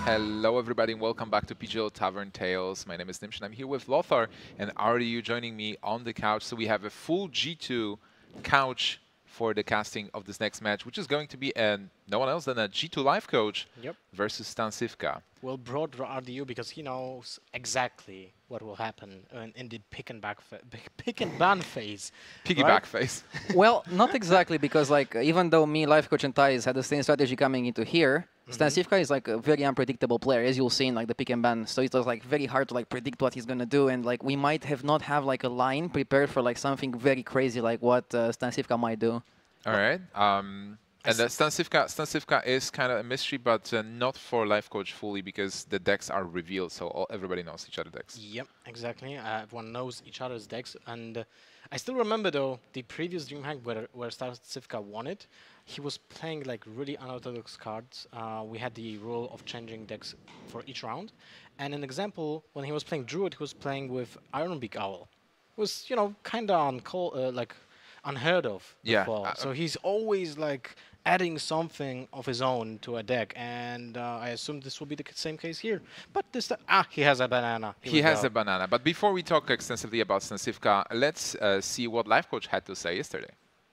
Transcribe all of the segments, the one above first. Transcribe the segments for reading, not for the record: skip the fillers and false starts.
Hello, everybody, and welcome back to PGL Tavern Tales. My name is Nimsh, and I'm here with Lothar and RDU joining me on the couch. So we have a full G2 couch for the casting of this next match, which is going to be no one else than a G2 life coach versus Stan Cifka. Well, brought RDU because he knows exactly what will happen in the pick and ban phase. Piggyback phase. Well, not exactly, because like even though me, life coach, and Thais had the same strategy coming into here, Stan Cifka is like a very unpredictable player, as you'll see in like the pick and ban. So it was like very hard to like predict what he's gonna do, and like we might have not have like a line prepared for like something very crazy like what Stan Cifka might do. All right. And Stan Cifka is kind of a mystery, but not for life coach fully, because the decks are revealed, so everybody knows each other's decks. Yep, exactly. Everyone knows each other's decks, and I still remember though the previous DreamHack where Stan Cifka won it. He was playing like really unorthodox cards. We had the rule of changing decks for each round, and an example when he was playing Druid, he was playing with Ironbeak Owl. It was kind of like unheard of before. So he's always like adding something of his own to a deck, and I assume this will be the same case here. But this he has a banana. He has a banana. But before we talk extensively about Stan Cifka, let's see what life coach had to say yesterday.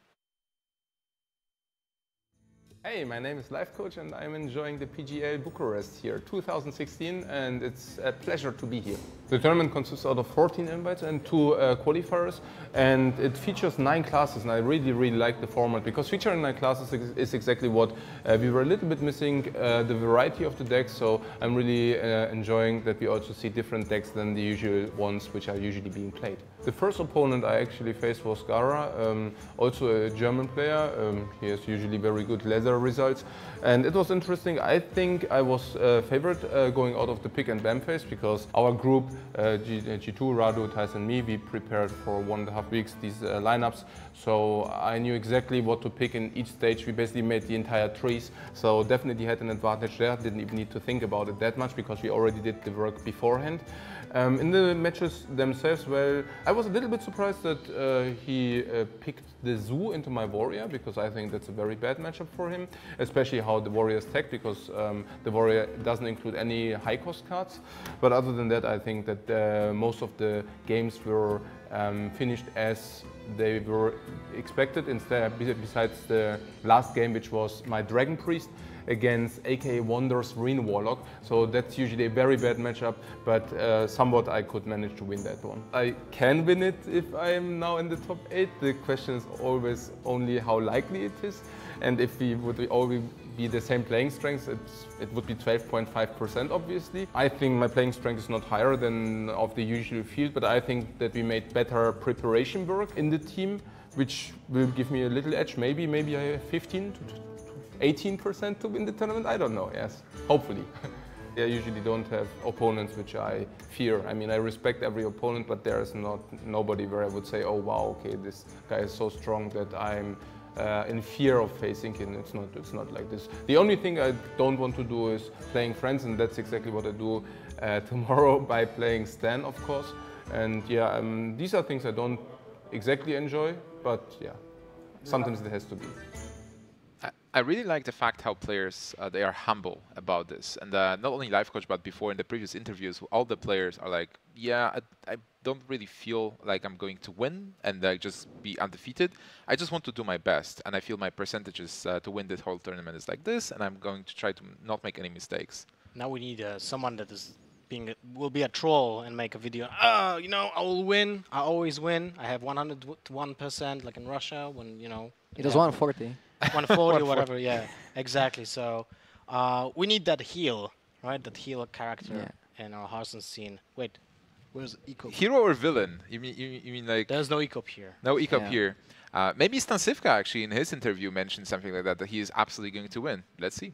Hey, my name is Life Coach and I'm enjoying the PGL Bucharest here, 2016, and it's a pleasure to be here. The tournament consists out of 14 invites and 2 qualifiers, and it features 9 classes, and I really like the format, because featuring 9 classes is exactly what we were a little bit missing, the variety of the decks, so I'm really enjoying that we also see different decks than the usual ones which are usually being played. The first opponent I actually faced was Gara, also a German player. He has usually very good leather results, and it was interesting. I think I was favored going out of the pick and ban phase, because our group, G2, Radu, Thais and me, we prepared for 1.5 weeks these lineups, so I knew exactly what to pick in each stage. We basically made the entire trees, so definitely had an advantage there. Didn't even need to think about it that much, because we already did the work beforehand. In the matches themselves, well, I was a little bit surprised that he picked the Zoo into my Warrior, because I think that's a very bad matchup for him, especially how the Warrior is tagged, because the Warrior doesn't include any high cost cards. But other than that, I think that most of the games were finished as they were expected, besides the last game, which was my Dragon Priest against AKA Wonders Marine Warlock. So that's usually a very bad matchup, but somewhat I could manage to win that one. I can win it if I am now in the top 8. The question is always only how likely it is. And if we would always be the same playing strength, it would be 12.5% obviously. I think my playing strength is not higher than of the usual field, but I think that we made better preparation work in the team, which will give me a little edge. Maybe I have 15 to 18% to win the tournament. I don't know, yes, hopefully. I usually don't have opponents which I fear. I mean, I respect every opponent, but there is nobody where I would say, oh wow, okay, this guy is so strong that I'm in fear of facing him. It's not like this. The only thing I don't want to do is playing friends, and that's exactly what I do tomorrow by playing Stan, of course. And yeah, these are things I don't exactly enjoy, but yeah, sometimes it has to be. I really like the fact how players, they are humble about this. And not only life coach, but before in the previous interviews, all the players are like, yeah, I don't really feel like I'm going to win and just be undefeated. I just want to do my best. And I feel my percentages to win this whole tournament is like this, and I'm going to try to not make any mistakes. Now we need someone that is will be a troll and make a video. I will win. I always win. I have 101%, like in Russia when, It was 140. 140 or whatever, yeah, exactly. So we need that heal, right? That heal character in our Hearthstone scene. Wait, where's Ecop? Hero or villain? You mean like? There's no Ecop here. No Ecop here. Maybe Stan Cifka actually in his interview mentioned something like that he is absolutely going to win. Let's see.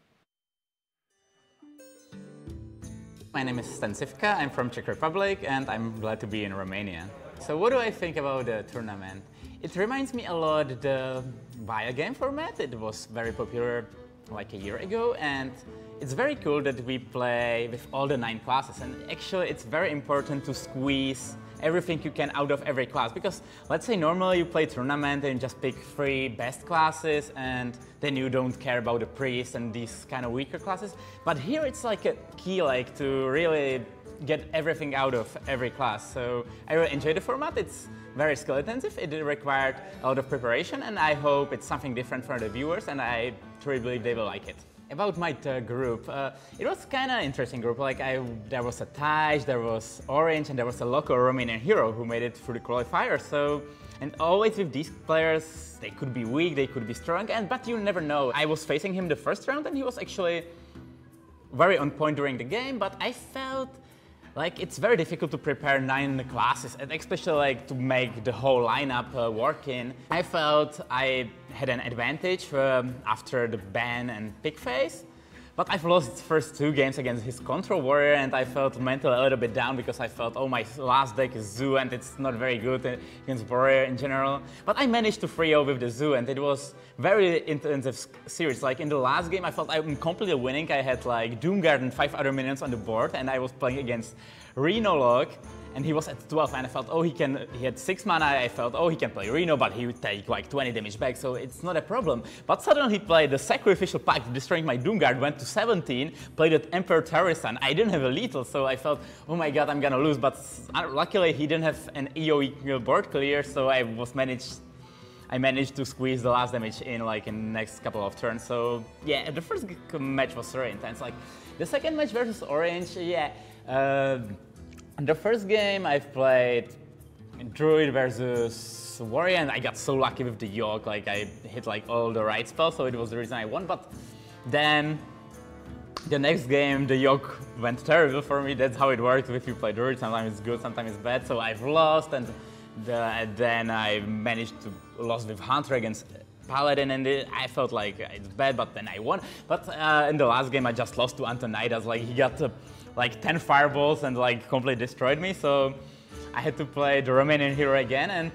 My name is Stan Cifka, I'm from Czech Republic, and I'm glad to be in Romania. So what do I think about the tournament? It reminds me a lot of the Via game format. It was very popular like a year ago, and it's very cool that we play with all the 9 classes. And actually it's very important to squeeze everything you can out of every class. Because let's say normally you play tournament and you just pick 3 best classes and then you don't care about the priest and these kind of weaker classes. But here it's like a key like to really get everything out of every class. So I really enjoy the format. It's very skill intensive. It required a lot of preparation, and I hope it's something different for the viewers, and I truly believe they will like it. About my group, it was kind of interesting group. Like there was a Taj, there was Orange, and there was a local Romanian hero who made it through the qualifier. So, and always with these players, they could be weak, they could be strong, but you never know. I was facing him the first round, and he was actually very on point during the game, but I felt like it's very difficult to prepare 9 classes, and especially like to make the whole lineup work in. I felt I had an advantage after the ban and pick phase, but I've lost the first 2 games against his control warrior, and I felt mentally a little bit down because I felt, oh, my last deck is Zoo and it's not very good against warrior in general. But I managed to 3-0 with the Zoo, and it was very intensive series. Like in the last game, I felt I'm completely winning. I had like Doomguard and 5 other minions on the board, and I was playing against Rhinolog, and he was at 12, and I felt, oh, he had 6 mana, I felt, oh, he can play Rhino, but he would take like 20 damage back, so it's not a problem. But suddenly he played the Sacrificial Pact, destroying my Doomguard, went to 17, played at Emperor Terrasan. I didn't have a lethal, so I felt, oh my god, I'm gonna lose, but luckily he didn't have an EOE board clear, so I managed to squeeze the last damage in like in the next couple of turns. So yeah, the first match was very intense. Like the second match versus Orange, yeah. The first game I've played Druid versus Warrior, and I got so lucky with the Yogg, like I hit like all the right spells, so it was the reason I won. But then the next game, the Yogg went terrible for me. That's how it works if you play Druid. Sometimes it's good, sometimes it's bad. So I've lost, and then I managed to lose with Hunter against Paladin, and I felt like it's bad, but then I won. But in the last game, I just lost to Antonidas. Like he got like 10 fireballs and like completely destroyed me. So I had to play the Romanian hero again. And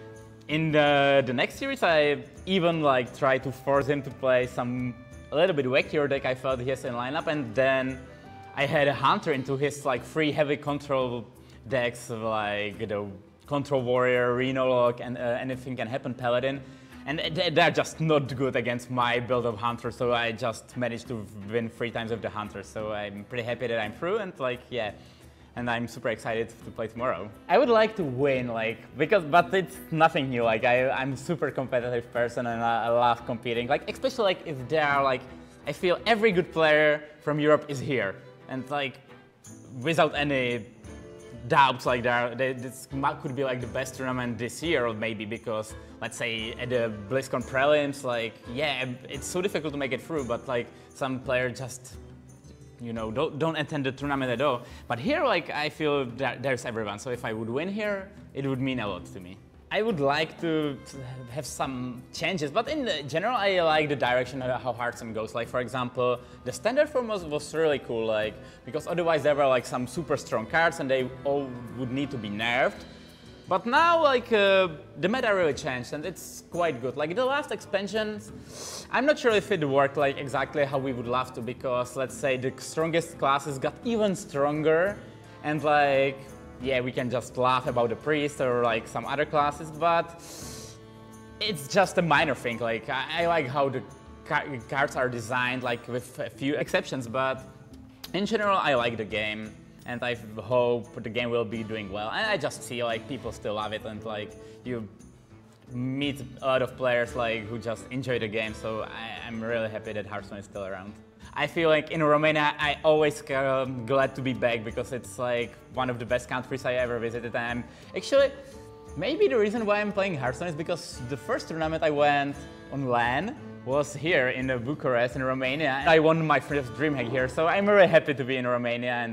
in the next series, I even like tried to force him to play a little bit wackier deck I felt he has in lineup. And then I had a Hunter into his like 3 heavy control decks, like the Control Warrior, Rhinolog, and Anything Can Happen Paladin. And they're just not good against my build of Hunter, so I just managed to win 3 times with the Hunter. So I'm pretty happy that I'm through, and like, yeah. And I'm super excited to play tomorrow. I would like to win, like, but it's nothing new. Like, I'm a super competitive person, and I love competing. Like, especially like if there are like, I feel every good player from Europe is here, and like, without any doubts, like this could be like the best tournament this year, or maybe because let's say at the BlizzCon prelims, like yeah, it's so difficult to make it through, but like some players just don't attend the tournament at all. But here, like I feel that there's everyone. So if I would win here, it would mean a lot to me. I would like to have some changes, but in general, I like the direction of how Hearthstone goes. Like, for example, the standard form was really cool, like, because otherwise there were like some super strong cards and they all would need to be nerfed. But now, like, the meta really changed and it's quite good. Like, the last expansions, I'm not sure if it worked like exactly how we would love to, because let's say the strongest classes got even stronger, and like, yeah, we can just laugh about the priest or like some other classes, but it's just a minor thing. Like I like how the cards are designed, like with a few exceptions, but in general I like the game, and I hope the game will be doing well. And I just see like people still love it, and like you meet a lot of players like who just enjoy the game. So I'm really happy that Hearthstone is still around. I feel like in Romania, I always glad to be back, because it's like one of the best countries I ever visited. And actually, maybe the reason why I'm playing Hearthstone is because the first tournament I went on LAN was here in Bucharest in Romania. I won my first DreamHack here, so I'm really happy to be in Romania, and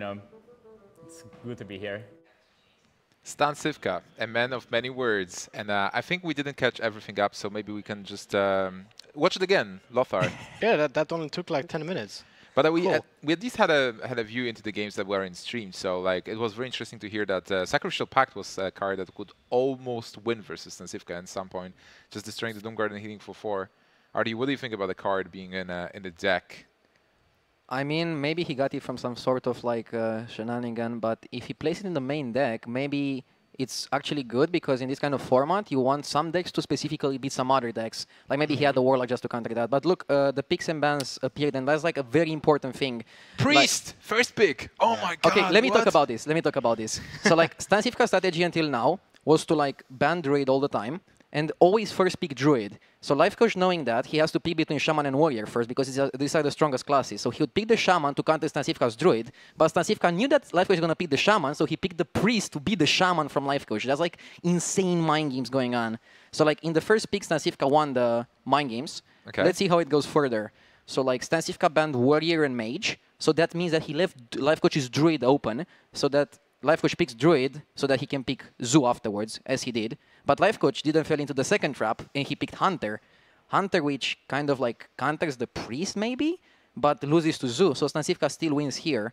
it's good to be here. Stan Cifka, a man of many words, and I think we didn't catch everything up, so maybe we can just watch it again, Lothar. Yeah, that only took like 10 minutes. But we Cool. at least had a view into the games that were in stream, so like it was very interesting to hear that Sacrificial Pact was a card that could almost win versus Stan Cifka at some point, just destroying the Doomguard and hitting for 4. Artie, what do you think about the card being in the deck? I mean, maybe he got it from some sort of like shenanigan, but if he plays it in the main deck, maybe it's actually good because in this kind of format, you want some decks to specifically beat some other decks. Like maybe he had the Warlock just to counter that. But look, the picks and bans appeared, and that's like a very important thing. Priest, first pick. Oh my god. Okay, let me talk what? about this. Let me talk about this. So like Stansifka's strategy until now was to like ban Druid all the time and always first pick Druid. So Life Coach, knowing that, he has to pick between Shaman and Warrior first because these are the strongest classes. So he would pick the Shaman to counter Stansifka's Druid, but Stansifka knew that Life Coach was going to pick the Shaman, so he picked the Priest to be the Shaman from Life Coach. That's like insane mind games going on. So like in the first pick, Stansifka won the mind games. Okay. Let's see how it goes further. So like Stansifka banned Warrior and Mage, so that means that he left Life Coach's Druid open, so that Life Coach picks Druid so that he can pick Zoo afterwards, as he did. But Life Coach didn't fall into the second trap, and he picked Hunter. Hunter, which kind of like counters the Priest, maybe, but loses to Zoo. So Stansifka still wins here.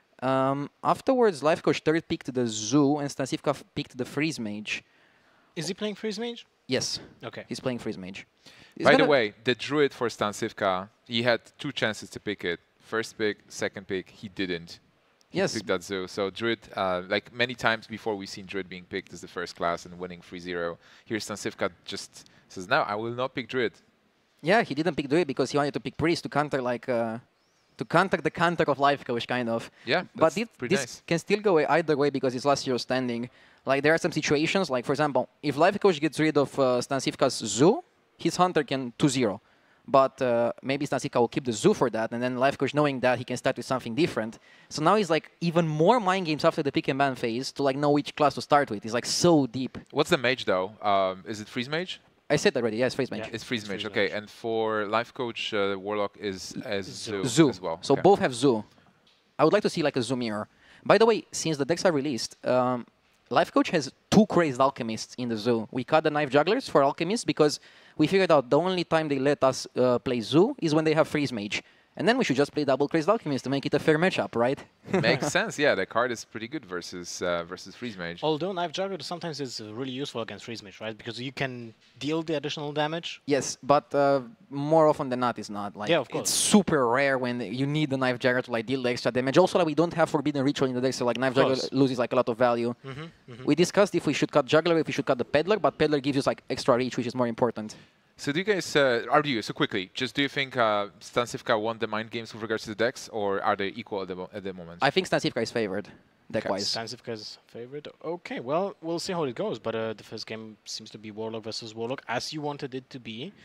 Afterwards, Life Coach third picked the Zoo, and Stansifka picked the Freeze Mage. Is he playing Freeze Mage? Yes, Okay. he's playing Freeze Mage. He's By the gonna- way, the Druid for Stansifka, he had 2 chances to pick it. First pick, second pick, he didn't. He Yes. picked that Zoo. So Druid, like many times before, we've seen Druid being picked as the first class and winning 3-0. Here Stansifka just says, no, I will not pick Druid. Yeah, he didn't pick Druid because he wanted to pick Priest to counter like to counter the counter of Life Coach, kind of. Yeah, But that's pretty this nice. can still go either way because it's last year standing. Like there are some situations, like for example, if Life Coach gets rid of Stansifka's Zoo, his Hunter can 2-0. But maybe Stansifka will keep the Zoo for that, and then Life Coach, knowing that, he can start with something different. So now he's like even more mind games after the pick and ban phase to like know which class to start with. He's like so deep. What's the mage, though? Is it Freeze Mage? I said already, yes, Freeze Mage. Yeah. It's Freeze It's Mage, Freeze okay. Mage. And for Life Coach, Warlock is as Zoo, Zoo. as well. So Okay. both have Zoo. I would like to see like a Zoo mirror. By the way, since the decks are released, Life Coach has 2 Crazed Alchemists in the Zoo. We cut the Knife Jugglers for Alchemists because we figured out the only time they let us play Zoo is when they have Freeze Mage. And then we should just play double Crazed Alchemist to make it a fair matchup, right? Makes sense, yeah. The card is pretty good versus versus Freeze Mage. Although Knife Juggler sometimes is really useful against Freeze Mage, right? Because you can deal the additional damage. Yes, but more often than not, it's not. Like, Yeah, of course. It's super rare when you need the Knife Jagger to like deal the extra damage. Also, like, we don't have Forbidden Ritual in the deck, so like Knife Jagger course. loses like a lot of value. We discussed if we should cut Juggler, if we should cut the Peddler, but Peddler gives you like extra reach, which is more important. So do you guys argue? So quickly, just do you think Stansifka won the mind games with regards to the decks, or are they equal at the moment? I think Stansifka is favored, deck-wise. Stansifka's favorite. Okay, well, we'll see how it goes. But the first game seems to be Warlock versus Warlock, as you wanted it to be.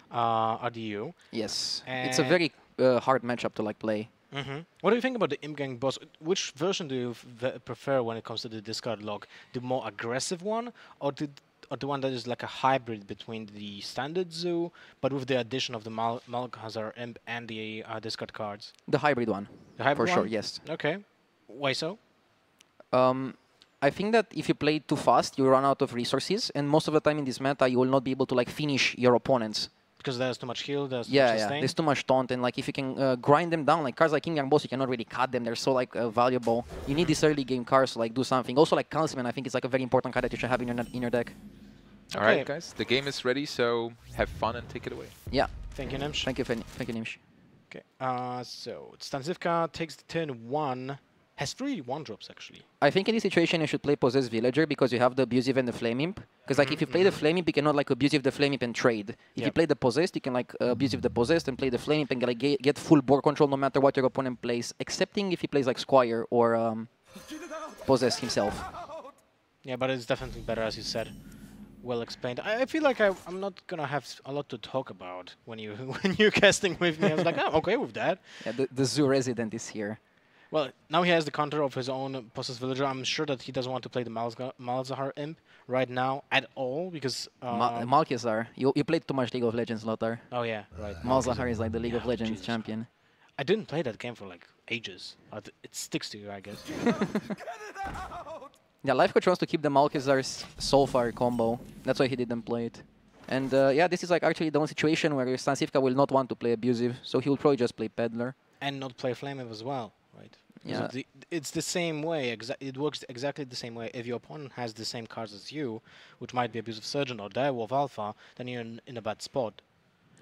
RDU. Yes, it's a very hard matchup to like play. What do you think about the Imgang boss? Which version do you prefer when it comes to the discard log? The more aggressive one, or the one that is like a hybrid between the standard Zoo, but with the addition of the Malkhazar Imp and the discard cards? The hybrid one, The hybrid for sure, one? yes. Okay. Why so? I think that if you play too fast, you run out of resources, and most of the time in this meta, you will not be able to like finish your opponents. Because there's too much heal, there's too Yeah, much yeah. sustain? There's too much taunt, and like if you can grind them down, like cards like King Yang Boss, you cannot really cut them. They're so like valuable. You need these early game cards to like do something. Also, like Councilman, I think it's like a very important card that you should have in your deck. All right, Okay. guys, the game is ready, so have fun and take it away. Yeah. Thank you, Nimsh. Thank you, Nimsh. Okay. So Stansifka takes the turn 1. Has 3 1-drops actually. I think in this situation you should play Possessed Villager because you have the Abusive and the Flame Imp. Because like if you play the Flame Imp, you cannot like Abusive the Flame Imp and trade. If you Yep. play the Possessed, you can like Abusive the Possessed and play the Flame Imp and like get full board control no matter what your opponent plays, excepting if he plays like Squire or Possessed himself. Yeah, but it's definitely better, as you said. Well explained. I feel like I'm not gonna have a lot to talk about when you when you're casting with me. I was like, I'm okay with that. Yeah, the Zoo Resident is here. Well, now he has the counter of his own Possessed Villager. I'm sure that he doesn't want to play the Malzahar Imp right now at all because. Malkazar. You played too much League of Legends, Lothar. Oh yeah, right. Malzahar is like the League of Yeah, Legends Jesus. champion. I didn't play that game for like ages. It sticks to you, I guess. Yeah, Life Coach wants to keep the Malkazar's Soulfire combo. That's why he didn't play it. And yeah, this is like actually the one situation where Stansifka will not want to play Abusive, so he will probably just play Peddler. And not play Flame Imp as well, right? Because Yeah. of it's the same way. It works exactly the same way. If your opponent has the same cards as you, which might be Abusive Surgeon or Direwolf Alpha, then you're in a bad spot.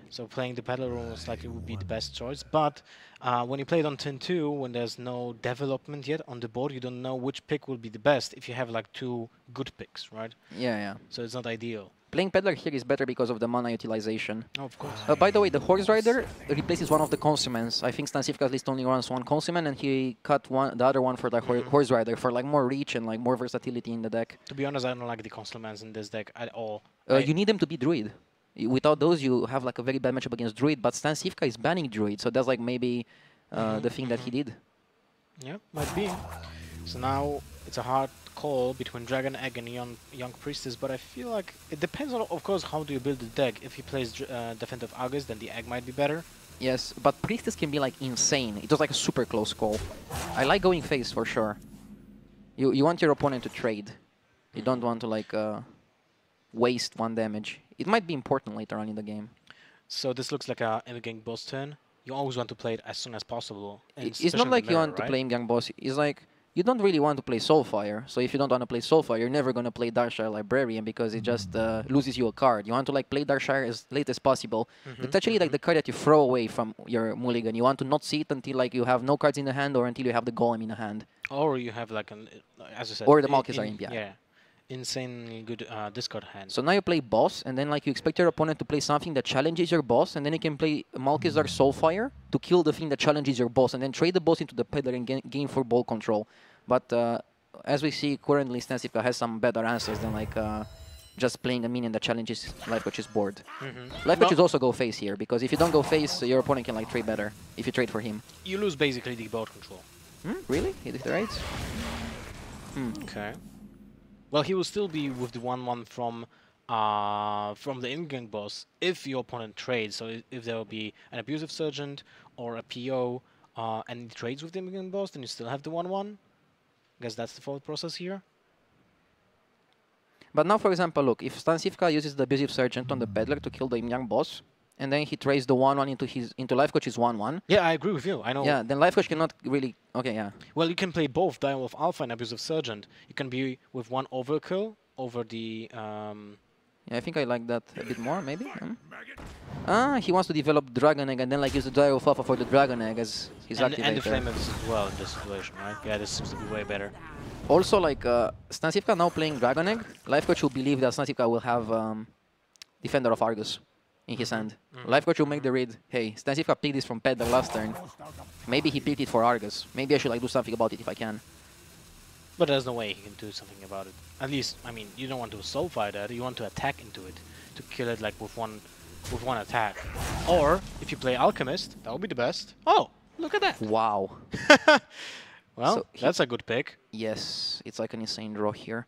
So playing the Peddler most likely would be the best choice. But when you play it on turn 2, when there's no development yet on the board, you don't know which pick will be the best if you have like 2 good picks, right? Yeah, yeah. So it's not ideal. Playing Peddler here is better because of the mana utilization. Oh, of course. By the way, the Horse Rider replaces one of the Consumans. I think Stansifka at least only runs one Consuman, and he cut the other one for the Horse Rider for like more reach and like more versatility in the deck. To be honest, I don't like the Constellmans in this deck at all. You need them to be Druid. Without those, you have like a very bad matchup against Druid, but Stansifka is banning Druid, so that's like maybe the thing that he did. Yeah, might be. So now it's a hard call between Dragon Egg and Young Priestess, but I feel like it depends on, of course, how do you build the deck. If he plays Defensive August, then the Egg might be better. Yes, but Priestess can be like insane. It was like a super close call. I like going face for sure. You want your opponent to trade. You don't want to like waste 1 damage. It might be important later on in the game. So this looks like a Gang boss turn. You always want to play it as soon as possible. And It's especially not in like the you mirror, want to right? play Young Boss. It's like you don't really want to play Soulfire. So if you don't want to play Soulfire, you're never going to play Darkshire Librarian because it just loses you a card. You want to like play Darkshire as late as possible. It's actually like the card that you throw away from your mulligan. You want to not see it until like you have no cards in the hand or until you have the Golem in the hand. Or you have like an, as I said, Or the Malchezaar Imp, yeah. Yeah, insanely good discard hand. So now you play boss, and then like you expect your opponent to play something that challenges your boss, and then you can play Malchezaar Soulfire to kill the thing that challenges your boss, and then trade the boss into the Peddler and gain for ball control. But as we see currently, Stansifka has some better answers than like just playing a minion that challenges Life Coach's board. Life Coach should also go face here, because if you don't go face, your opponent can like trade better if you trade for him. You lose basically the board control. Really? He did it right? Okay. Well, he will still be with the 1/1 from the in-gang boss if your opponent trades. So if there will be an Abusive Sergeant or a PO and he trades with the in-gang boss, then you still have the 1/1. Guess that's the thought process here. But now, for example, look, if Stansifka uses the Abusive Sergeant on the Peddler to kill the young boss, and then he trades the 1/1 into Life Coach's 1/1. Yeah, I agree with you. I know. Yeah, then Life Coach cannot really... Okay, yeah. Well, you can play both Direwolf Alpha and Abusive Sergeant. You can be with one overkill over the... Yeah, I think I like that a bit more, maybe. He wants to develop Dragon Egg and then like use the Direwolf Alpha for the Dragon Egg as his activator. and the Flame Abyss as well in this situation, right? Yeah, this seems to be way better. Also, like, Stansifka now playing Dragon Egg, Life Coach will believe that Stansifka will have Defender of Argus in his hand. Life Coach will make the read, hey, Stansifka picked this from Peddler last turn. Maybe he picked it for Argus. Maybe I should like do something about it if I can. But there's no way he can do something about it. At least, I mean, you don't want to soulfire that. You want to attack into it to kill it like with one attack. Or if you play Alchemist, that would be the best. Oh, look at that! Wow. Well, So that's a good pick. Yes, it's like an insane draw here.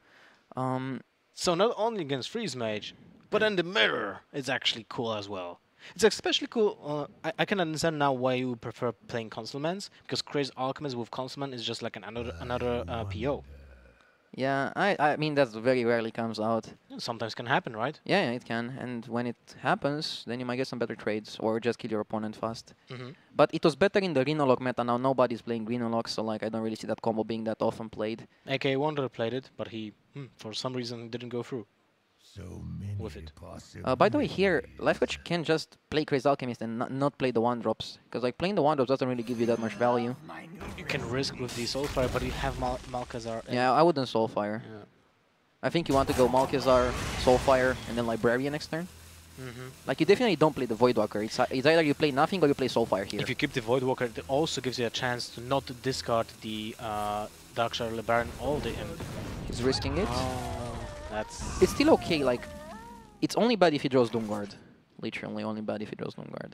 So not only against Freeze Mage, but in the mirror, it's actually cool as well. It's especially cool. I can understand now why you prefer playing Constellmans, because Crazy Alchemist with Constellman is just like another PO. Yeah, I mean, that very rarely comes out. Sometimes can happen, right? Yeah, it can. And when it happens, then you might get some better trades or just kill your opponent fast. But it was better in the Rhinolog meta. Now nobody's playing Rhinolog, so like I don't really see that combo being that often played. AK Wonder played it, but he, for some reason, didn't go through with it. By the way, here, Life Coach can just play Crazy Alchemist and not play the 1-drops. Because like playing the 1-drops doesn't really give you that much value. You can risk with the Soulfire, but you have Malchezaar. Yeah, I wouldn't Soulfire. Yeah. I think you want to go Malchezaar, Soulfire, and then Librarian next turn. Like, you definitely don't play the Voidwalker. It's either you play nothing or you play Soulfire here. If you keep the Voidwalker, it also gives you a chance to not discard the Darkshire Librarian or the Imp. He's risking it. That's... It's still okay, like, it's only bad if he draws Doomguard. Literally only bad if he draws Doomguard.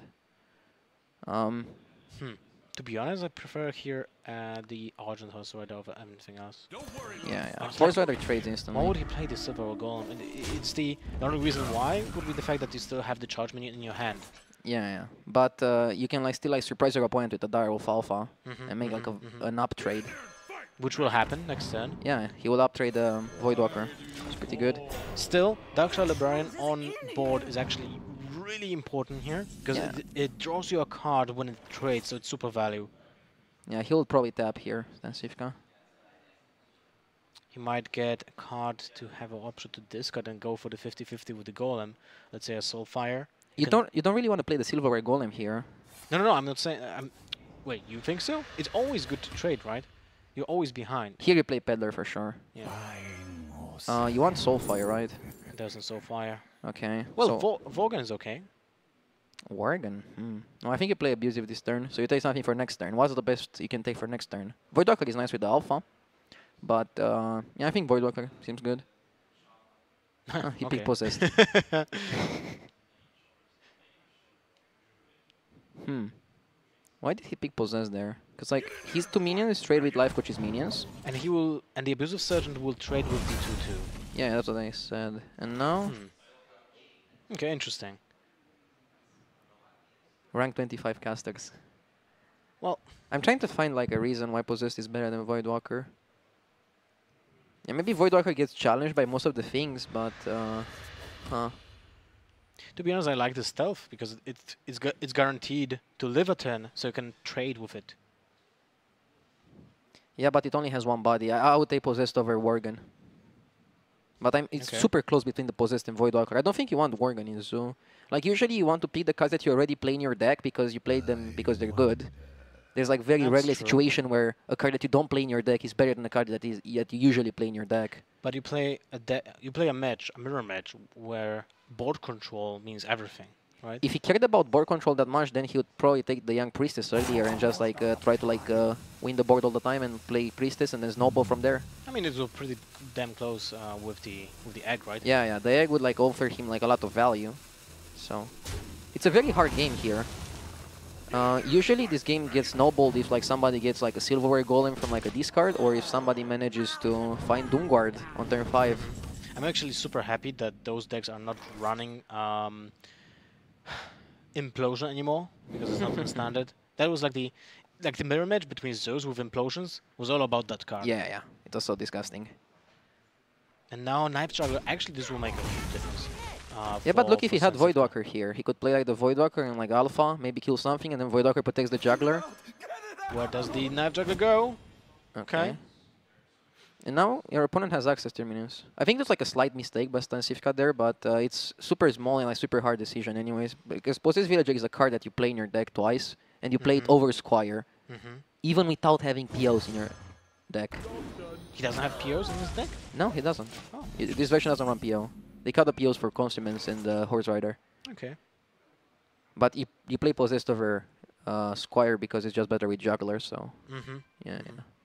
To be honest, I prefer here the Argent Horse Rider over anything else. Yeah. Horse Rider trades instantly. Why would he play the Silver Golem? And it's the only reason why would be the fact that you still have the charge minion in your hand. Yeah. But you can like still like surprise your opponent with a Direwolf Alpha and make like an up trade. Which will happen next turn. Yeah, he will up trade Voidwalker. It's pretty good. Still, Darkshire Librarian on board is actually really important here, because it draws you a card when it trades, so it's super value. Yeah, he'll probably tap here, Stansifka. He might get a card to have an option to discard and go for the 50-50 with the Golem. Let's say a Soulfire. You don't really want to play the silverware golem here. No, I'm not saying. Wait, you think so? It's always good to trade, right? You're always behind. Here you play Peddler for sure. Yeah. You want Soulfire, right? It doesn't so fire. Okay. Well, so Vorgan is okay. Worgen. No, I think you play Abusive this turn, so you take something for next turn. What's the best you can take for next turn? Voidwalker is nice with the alpha, but yeah, I think Voidwalker seems good. He picked Possessed. Why did he pick Possessed there? Because like his 2 minions trade with Life Coach's minions. And the Abusive Sergeant will trade with the 2/2. Yeah, that's what I said. And now Okay, interesting. rank 25 casters. Well, I'm trying to find like a reason why Possessed is better than Voidwalker. Yeah, maybe Voidwalker gets challenged by most of the things, but to be honest, I like the stealth because it's guaranteed to live a turn, so you can trade with it. yeah, but it only has one body. I would take Possessed over Worgen. But it's Okay. super close between the Possessed and Voidwalker. I don't think you want Worgen in Zoo. Like usually you want to pick the cards that you already play in your deck because you played them because they're good. There's like very That's rarely a true. situation where a card that you don't play in your deck is better than a card that you usually play in your deck. But you play a mirror match, where board control means everything, right? If he cared about board control that much, then he would probably take the Young Priestess earlier and just like try to like win the board all the time and play Priestess and then snowball from there. I mean, it was pretty damn close with the egg, right? Yeah, the egg would like offer him like a lot of value. So it's a very hard game here. Usually this game gets snowballed if like somebody gets like a silverware golem from like a discard, or if somebody manages to find Doomguard on turn 5. I'm actually super happy that those decks are not running Implosion anymore, because it's not in standard. That was like the mirror match between those with Implosions was all about that card. Yeah, it was so disgusting. And now Knife Juggler, actually this will make a huge difference. Yeah, but look, if he had Sensitive. Voidwalker here, he could play like the Voidwalker and like Alpha, maybe kill something, and then Voidwalker protects the Juggler. Where does the Knife Juggler go? Okay. And now your opponent has access to your minions. I think there's like a slight mistake by Stansifka there, but it's super small and like super hard decision anyways. Because Possessed Villager is a card that you play in your deck twice, and you play it over Squire, even without having POs in your deck. He doesn't have POs in his deck? No, he doesn't. Oh. This version doesn't run PO. They cut the POs for Consuments and Horse Rider. Okay. But you play Possessed over Squire because it's just better with Juggler, so yeah.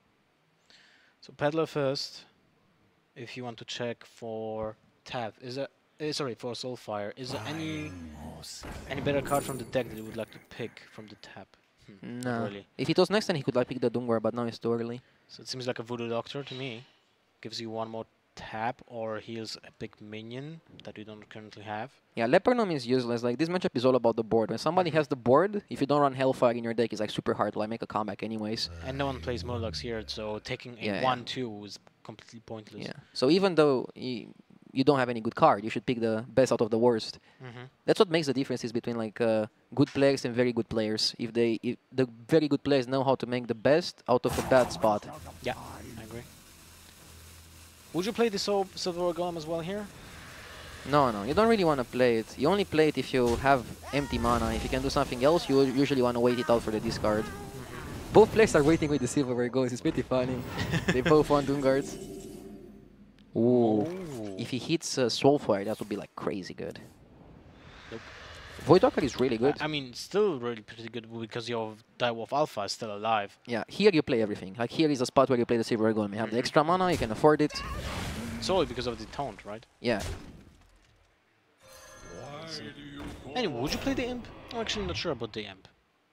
So Peddler first. If you want to check for Tav, is there sorry, for Soulfire, is there any better card from the deck that you would like to pick from the tap? Not No. really. If it was next turn, he could like pick the Doomguard, but now it's too early. So it seems like a Voodoo Doctor to me. Gives you one more tap or heals a big minion that we don't currently have. Yeah, Lepergnome is useless. Like this matchup is all about the board. When somebody has the board, if you don't run Hellfire in your deck, it's like super hard to like make a comeback anyways. And no one plays Murlocs here, so taking a Yeah, 1/2 is completely pointless. Yeah. So even though you don't have any good card, you should pick the best out of the worst. That's what makes the differences between like good players and very good players. If the very good players know how to make the best out of a bad spot. Yeah, I agree. Would you play the Silver Golem as well here? No, you don't really want to play it. You only play it if you have empty mana. If you can do something else, you usually want to wait it out for the discard. Both players are waiting with the Silverware Goals. It's pretty funny. They both want Doomguards. Ooh. If he hits Soulfire, that would be like crazy good. Nope. Voidwalker is really good. I mean, still really pretty good because your Direwolf Alpha is still alive. Yeah, here you play everything. Like here is a spot where you play the Silverware Golem. You have the extra mana, you can afford it. Solely because of the taunt, right? Yeah. Anyway, would you play the Imp? I'm actually not sure about the Imp.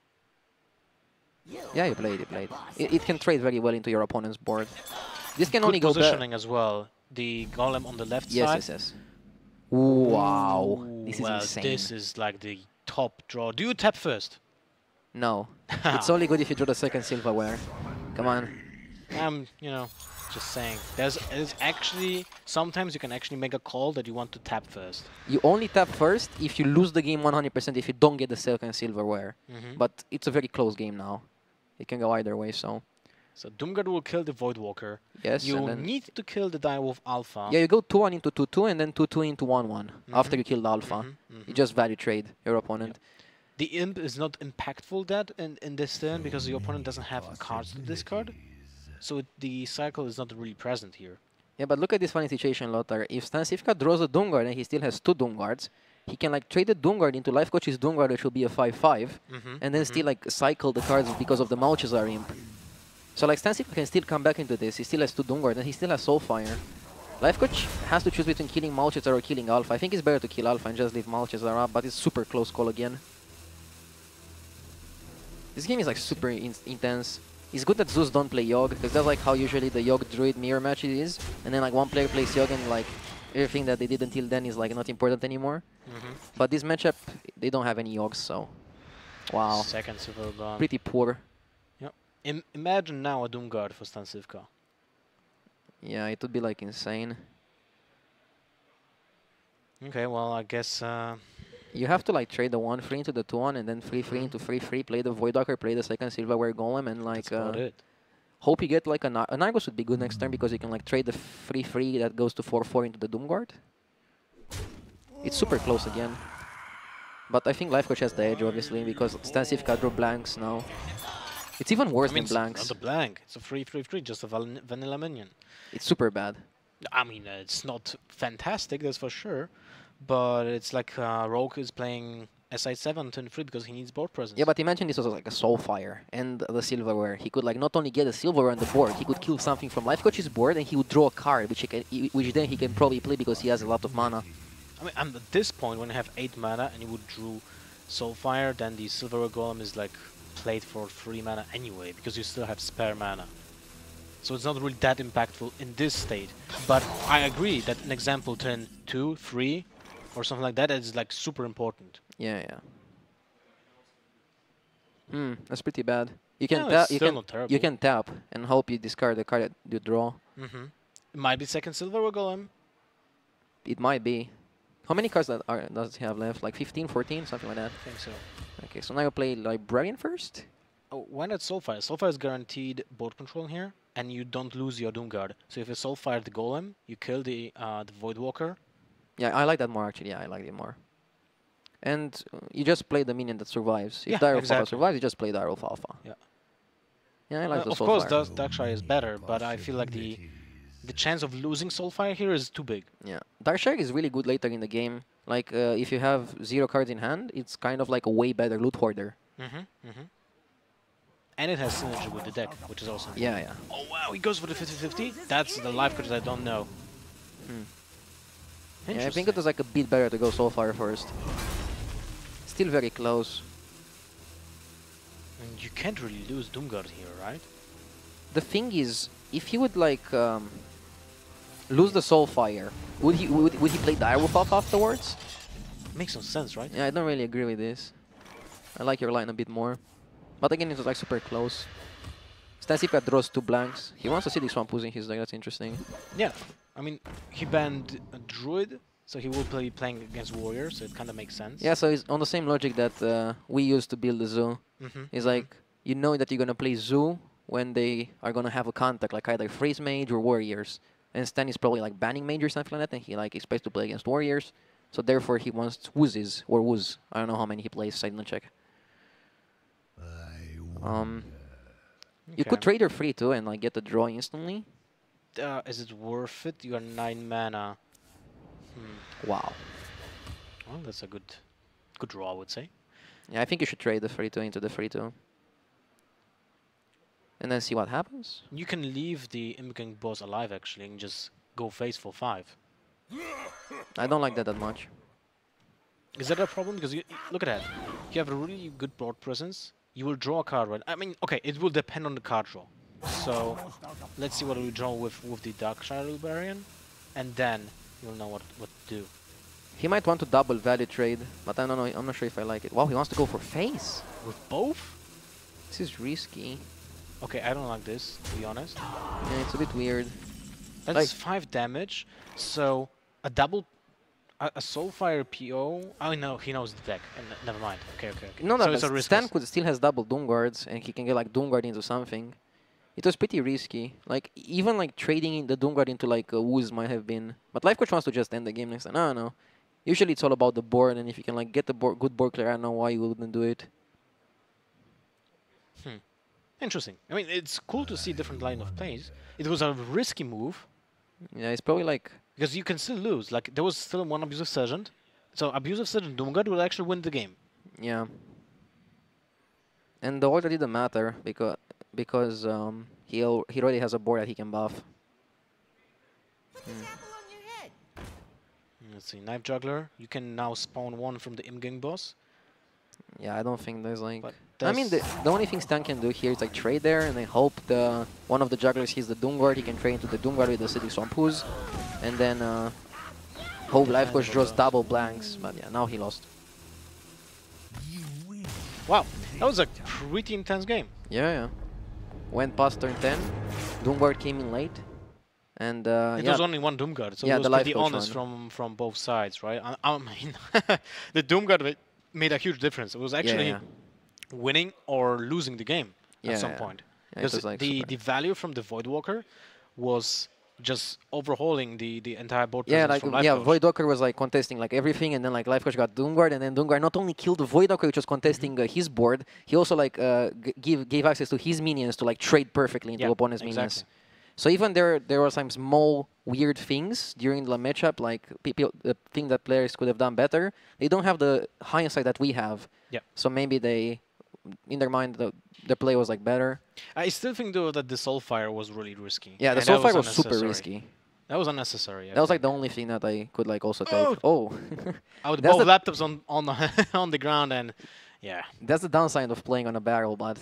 Yeah, you played. It can trade very well into your opponent's board. This can Good only go back. positioning as well. The Golem on the left side. Yes. Ooh, wow. This is well, insane. this is like the top draw. Do you tap first? No. It's only good if you draw the second Silverware. Come on. You know, just saying. There's actually sometimes you can actually make a call that you want to tap first. You only tap first if you lose the game 100% if you don't get the second Silverware. But it's a very close game now. It can go either way, so... So Doomguard will kill the Voidwalker. Yes, You and then need to kill the Direwolf Alpha. yeah, you go 2-1 into 2-2 and then 2-2 into 1-1 after you kill the Alpha. You just value trade your opponent. The Imp is not impactful that in this turn because the opponent doesn't have cards to discard. So the cycle is not really present here. Yeah, but look at this funny situation, Lothar. If Stansifka draws a Doomguard and he still has 2 Doomguards, he can like trade the Doomguard into Life Coach's Doomguard, which will be a 5-5, and then still like cycle the cards because of the Malchazar Imp. So like Stansifka can still come back into this. He still has 2 Doomguard and he still has Soulfire. Life Coach has to choose between killing Malchazar or killing Alpha. I think it's better to kill Alpha and just leave Malchazar up, but it's super close call again. This game is like super intense. It's good that Zeus don't play Yogg, because that's like how usually the Yogg Druid mirror match is, and then like one player plays Yogg and like everything that they did until then is like not important anymore. But this matchup, they don't have any Yoggs, so wow, Second Silver Gun. pretty poor. Imagine now a Doomguard for Stansifka. Yeah, it would be like insane. Okay, well I guess You have to like trade the 1-3 into the 2-1 and then 3-3 into 3-3, play the Voidwalker, play the second Silverware Golem, and like that's about it. hope you get like a Argos would be good next turn because you can like trade the 3-3 that goes to 4-4 into the Doomguard. It's super close again. But I think Life Coach has the edge obviously because Stansifka drew blanks now. It's even worse than It's blanks. not a blank. It's a 3/3/3, just a vanilla minion. It's super bad. I mean, it's not fantastic, that's for sure. But it's like Rogue is playing SI7 turn 3 because he needs board presence. Yeah, but imagine this was like a Soulfire and the Silverware. He could like not only get a Silverware on the board, he could kill something from Life Coach's board and he would draw a card, which then he can probably play because he has a lot of mana. I mean, and at this point, when you have 8 mana and you would drew Soulfire, then the Silver Golem is like played for 3 mana anyway, because you still have spare mana. So it's not really that impactful in this state. But I agree that an example turn 2, 3, or something like that is like super important. Yeah, yeah. That's pretty bad. You can No, tap. it's You still can not terrible. you can tap and hope you discard the card that you draw. It might be second Silver Golem. It might be. How many cards does he have left? Like 15, 14, something like that. I think so. Okay, so now you play Librarian first. Oh, why not Soulfire? Soulfire is guaranteed board control here, and you don't lose your Doomguard. So if you Soulfire the Golem, you kill the Voidwalker. Yeah, I like that more actually. Yeah, I like it more. And you just play the minion that survives. If Yeah, Dire of Alpha exactly. survives, you just play Dire of Alpha. Yeah. Yeah, I like the Of course, Soulfire. Darkshire is better, but I feel like the chance of losing Soulfire here is too big. Yeah, Darkshire is really good later in the game. Like if you have 0 cards in hand, it's kind of like a way better loot hoarder. And it has synergy with the deck, which is awesome. Yeah, yeah. Oh wow, he goes for the 50-50? That's the life cards I don't know. Yeah, I think it was like a bit better to go Soulfire first. Still very close. And you can't really lose Doomguard here, right? The thing is, if he would like lose the Soulfire, would he play Direwolf off afterwards? Makes no sense, right? Yeah, I don't really agree with this. I like your line a bit more. But again, it was like super close. Stansifka draws 2 blanks. He wants to see this one pushing his deck, that's interesting. Yeah. I mean, he banned a Druid, so he will be playing against Warriors, so it kind of makes sense. Yeah, so it's on the same logic that we used to build the Zoo. It's like, you know that you're going to play Zoo when they are going to have a contact, like either Freeze Mage or Warriors. And Stan is probably like banning Mage or something like that, and he like expects to play against Warriors. So therefore he wants Woozes, or Wooz. I don't know how many he plays, I didn't check. You could trade your free too and like get the draw instantly. Is it worth it? You are 9 mana. Wow. Well, that's a good draw, I would say. Yeah, I think you should trade the free 2 into the free 2. And then see what happens. You can leave the Immigrant Boss alive, actually, and just go face for 5. I don't like that much. Is that a problem? Because look at that. You have a really good board presence. You will draw a card, right? I mean, okay, it will depend on the card draw. So, let's see what we draw with the Darkshire Librarian. And then, you'll know what to do. He might want to double value trade, but I don't know, I'm not sure if I like it. Wow, he wants to go for face. With both? This is risky. Okay, I don't like this, to be honest. Yeah, it's a bit weird. That's Like- 5 damage, so a double... A Soulfire PO... Oh no, he knows the deck. Never mind. Okay. No, so no, it's a but risk. Stan still has double Doom Guards, and he can get like Doom Guard into something. It was pretty risky. Like even like trading in the Doomguard into like a Wooz might have been. But Life Coach wants to just end the game next time. I don't know. Usually it's all about the board, and if you can like get the good board clear, I don't know why you wouldn't do it. Interesting. I mean, it's cool to see different line of plays. It was a risky move Yeah, it's probably like because you can still lose. Like there was still one abusive sergeant, so abusive sergeant Doomguard will actually win the game. yeah. And the order didn't matter because he already has a board that he can buff. Let's see, knife juggler. You can now spawn one from the in-game boss. Yeah, I don't think there's like. But I mean, the only thing Stan can do here is like trade there, and then hope the one of the jugglers hits the Doomguard. He can trade into the Doomguard with the City Swampooz, and then hope Life Coach draws double blanks. But yeah, now he lost. Wow, that was a pretty intense game. Yeah, yeah. Went past turn 10. Doomguard came in late, and It yeah, was only one Doomguard, so Yeah, it was the Life pretty Coach honest one. from both sides, right? I mean, the Doomguard made a huge difference. It was actually yeah. winning or losing the game Yeah, at some yeah. point. Yeah, it Because was, like, the super. value from the Voidwalker was just overhauling the entire board Yeah, presence like from Life yeah, Coach. Voidwalker was like contesting like everything, and then like Life Coach got Doomguard, and then Doomguard not only killed the Voidwalker, which was contesting his board, he also like gave access to his minions to like trade perfectly into Yeah, opponent's exactly. minions. So even there were some small weird things during the matchup, like people the thing that players could have done better. They don't have the hindsight that we have. Yeah. So maybe they, in their mind, the play was like better. I still think though that the Soulfire was really risky. Yeah, the and that Soulfire was super unnecessary. risky. That was unnecessary. That was like the only thing that I could like also take. Oh, Out that's both the- laptops on the on the ground, and yeah. that's the downside of playing on a barrel, but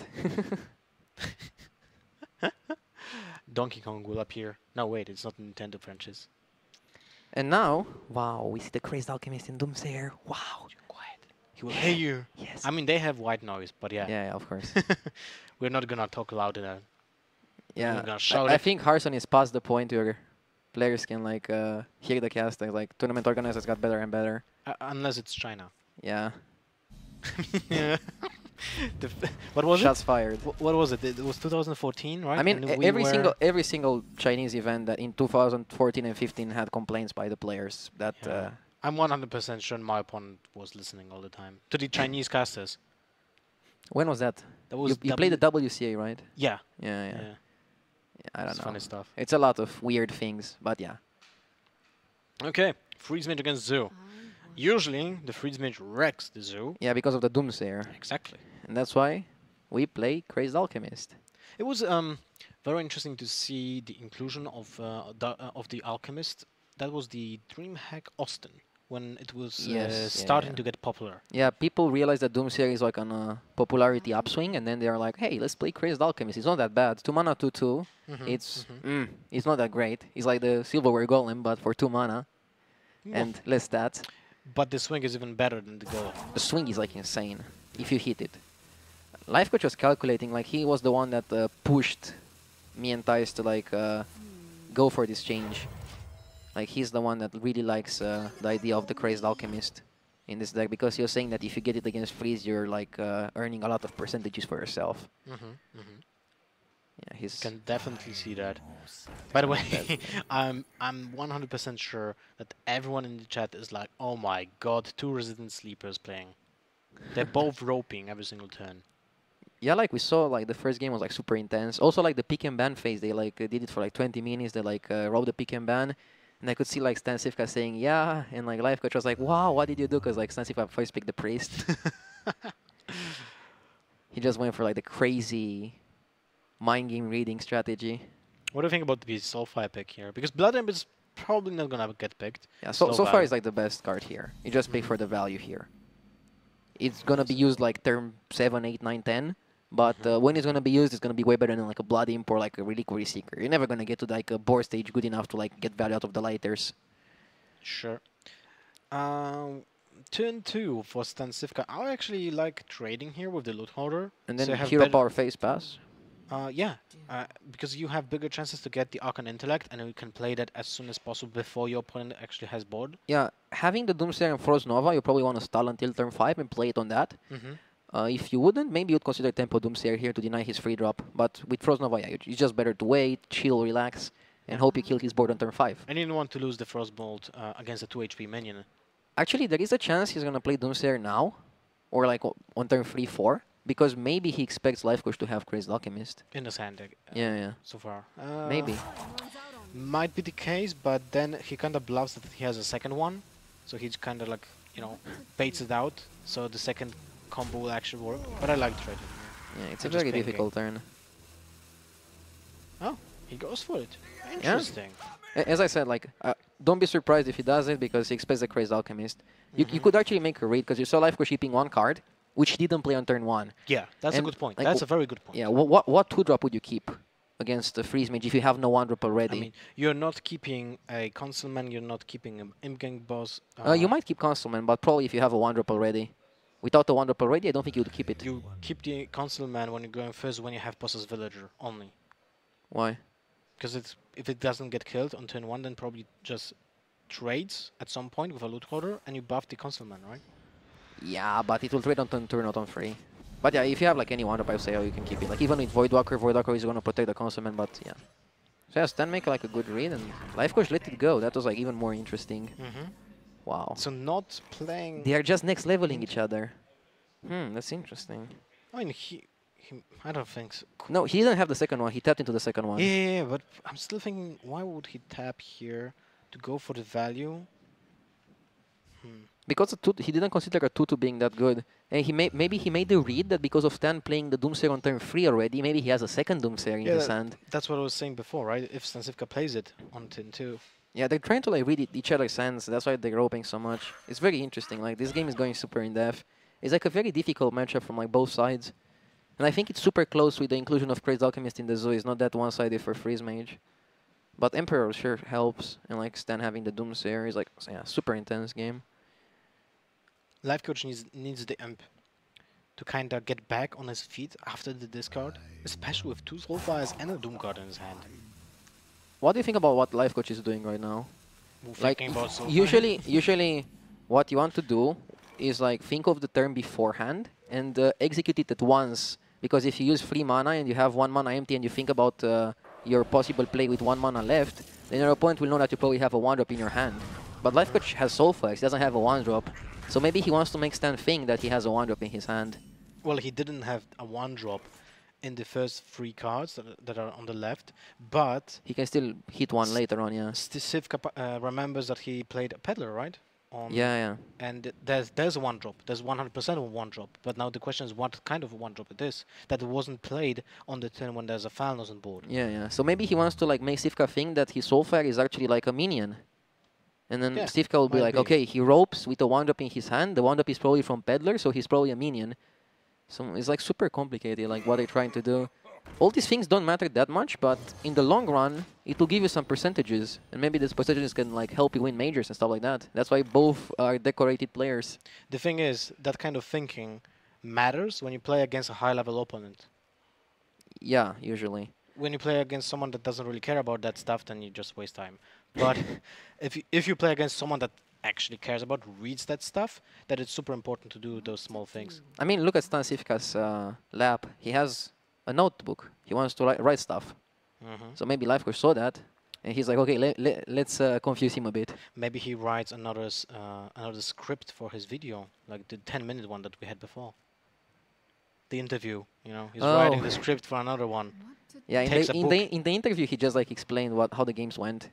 Donkey Kong will appear. No, wait, it's not Nintendo franchise. and now, wow, we see the Crazed Alchemist in Doomsayer. Wow. Quiet. He will hear you. Yes. I mean, they have white noise, but yeah, Yeah, of course. we're not gonna talk loud in that. Yeah, gonna shout I it. think Hearthstone is past the point where players can like hear the cast. Like tournament organizers got better and better. Unless it's China. Yeah, Yeah. What was shots fired. it? What was it? It was 2014, right? I mean, And we every single Chinese event that in 2014 and 15 had complaints by the players that Yeah. I'm 100% sure my opponent was listening all the time to the Chinese casters. when was that? That was You played the WCA, right? Yeah. Yeah, yeah. Yeah. I don't It's know. funny stuff. It's a lot of weird things, but yeah. Okay, Freeze Mage against Zoo. Usually, the Freeze Mage wrecks the Zoo. Yeah, because of the Doomsayer. Exactly. And that's why we play Crazed Alchemist. It was very interesting to see the inclusion of the Alchemist. That was the DreamHack Austin when it was Yes, yeah, starting yeah. to get popular. Yeah, people realize that Doomsayer is like on a popularity upswing, and then they're like, hey, let's play Crazed Alchemist. It's not that bad. 2 mana, 2/2. It's not that great. It's like the Silverware Golem, but for 2 mana and less stats. But the swing is even better than the goal. The swing is like insane if you hit it. Life Coach was calculating, like he was the one that pushed me and Thais to like go for this change. Like he's the one that really likes the idea of the Crazed Alchemist in this deck, because he was saying that if you get it against Freeze, you're like earning a lot of percentages for yourself. Yeah, he's Can definitely see that. By the way, I'm 100% sure that everyone in the chat is like, oh my god, 2 Resident Sleepers playing. They're both roping every single turn. yeah, like we saw, like the first game was like super intense. Also, like the pick and ban phase, they like did it for like 20 minutes. They like rolled the pick and ban, and I could see like Stan Sivka saying yeah, and like Life Coach was like, wow, what did you do? Because like Stan Sivka first picked the priest. He just went for like the crazy mind game reading strategy. What do you think about the Soulfire pick here? Because Blood Imp is probably not gonna get picked. Yeah, so Slow far value. it's like the best card here. You just pay for the value here. It's gonna be used like turn 7, 8, 9, 10. But when it's gonna be used, it's gonna be way better than like a Blood Imp or like a Reliquary Seeker. You're never gonna get to like a board stage good enough to like get value out of the lighters. Sure. Turn 2 for Stan Sivka. I actually like trading here with the loot holder. And So then you have Hero better- Power Face Pass. Yeah, because you have bigger chances to get the Archon Intellect, and you can play that as soon as possible before your opponent actually has board. Yeah, having the Doomsayer and Frost Nova, you probably want to stall until turn 5 and play it on that. If you wouldn't, maybe you'd consider Tempo Doomsayer here to deny his free drop. But with Frost Nova, yeah, it's just better to wait, chill, relax, and hope you kill his board on turn 5. And you don't want to lose the Frostbolt against a 2 HP minion. Actually, there is a chance he's going to play Doomsayer now, or like on turn 3-4, because maybe he expects Life Coach to have Crazed Alchemist. In his hand, Yeah. so far. Maybe. Might be the case, but then he kind of bluffs that he has a second one. So he's kind of like, baits it out. So the second combo will actually work. But I like trading. Yeah, it's a I'm just very pinging. difficult turn. Oh, he goes for it. Interesting. As I said, like, don't be surprised if he does it because he expects the Crazed Alchemist. You could actually make a raid because you saw Life Coach shipping one card, which he didn't play on turn 1. Yeah, that's a And, good point. like, That's a very good point. Yeah, what 2-drop would you keep against the Freeze Mage if you have no 1-drop already? I mean, you're not keeping a Consulman, you're not keeping an Imgang boss. You might keep Consulman, but probably if you have a 1-drop already. Without the 1-drop already, I don't think you would keep it. You keep the Consulman when you're going first when you have Boss's Villager only. Why? Because if it doesn't get killed on turn 1, then probably just trades at some point with a loot holder and you buff the Consulman, right? Yeah, but it will trade on turn 2, not on 3. But yeah, if you have like any 1-drop, I would say, you can keep it. Like even with Voidwalker is going to protect the Consulman, but yeah. So yeah, Stan make like a good read and Life Coach let it go. That was like even more interesting. Wow. So not playing... They are just next leveling each other. That's interesting. I mean, I don't think so. No, he didn't have the second one. He tapped into the second one. Yeah, but I'm still thinking, why would he tap here to go for the value? Because he didn't consider a 2-2 being that good. And maybe he made the read that because of Stan playing the Doomsayer on turn 3 already, maybe he has a second Doomsayer in his hand. That's what I was saying before, right? If Stansivka plays it on turn 2. Yeah, they're trying to like read each other's hands. That's why they're roping so much. It's very interesting. Like this game is going super in depth. It's like a very difficult matchup from like both sides. And I think it's super close with the inclusion of Crazed Alchemist in the zoo. It's not that one-sided for Freeze Mage. But Emperor sure helps. And like Stan having the Doomsayer is like, yeah, super intense game. Life Coach needs the Imp to kind of get back on his feet after the discard. Especially with 2 Soulfires and a Doom card in his hand. What do you think about what Life Coach is doing right now? Like, Thinking about Soulfire. usually what you want to do is like think of the turn beforehand and execute it at once. Because if you use free mana and you have 1 mana empty and you think about your possible play with 1 mana left, then your opponent will know that you probably have a 1-drop in your hand. But Life Coach has Soulfire, he doesn't have a 1-drop. So maybe he wants to make Stan think that he has a 1-drop in his hand. Well, he didn't have a 1-drop in the first 3 cards that are on the left, but... He can still hit one later on, yeah. Sivka remembers that he played a Peddler, right? Yeah. And there's a 1-drop. There's 100% of a 1-drop. But now the question is what kind of a 1-drop it is. That wasn't played on the turn when there's a Falnos on board. Yeah. So maybe he wants to like make Sivka think that his Soulfire is actually like a minion. And then Sivka will be like, okay, he ropes with a 1-drop in his hand. The 1-drop is probably from Peddler, so he's probably a minion. So it's like super complicated, like what they're trying to do. All these things don't matter that much, but in the long run, it will give you some percentages. And maybe these percentages can like help you win majors and stuff like that. That's why both are decorated players. The thing is, that kind of thinking matters when you play against a high-level opponent. Yeah, usually. When you play against someone that doesn't really care about that stuff, then you just waste time. But if you play against someone that actually cares about, reads that stuff, that it's super important to do those small things. I mean, look at Stan Sivka's lab. He has a notebook. He wants to write stuff. So maybe Life Coach saw that, and he's like, okay, let's confuse him a bit. Maybe he writes another script for his video, like the 10-minute one that we had before. The interview, he's writing the script for another one. Yeah, in the interview, he just like explained how the games went.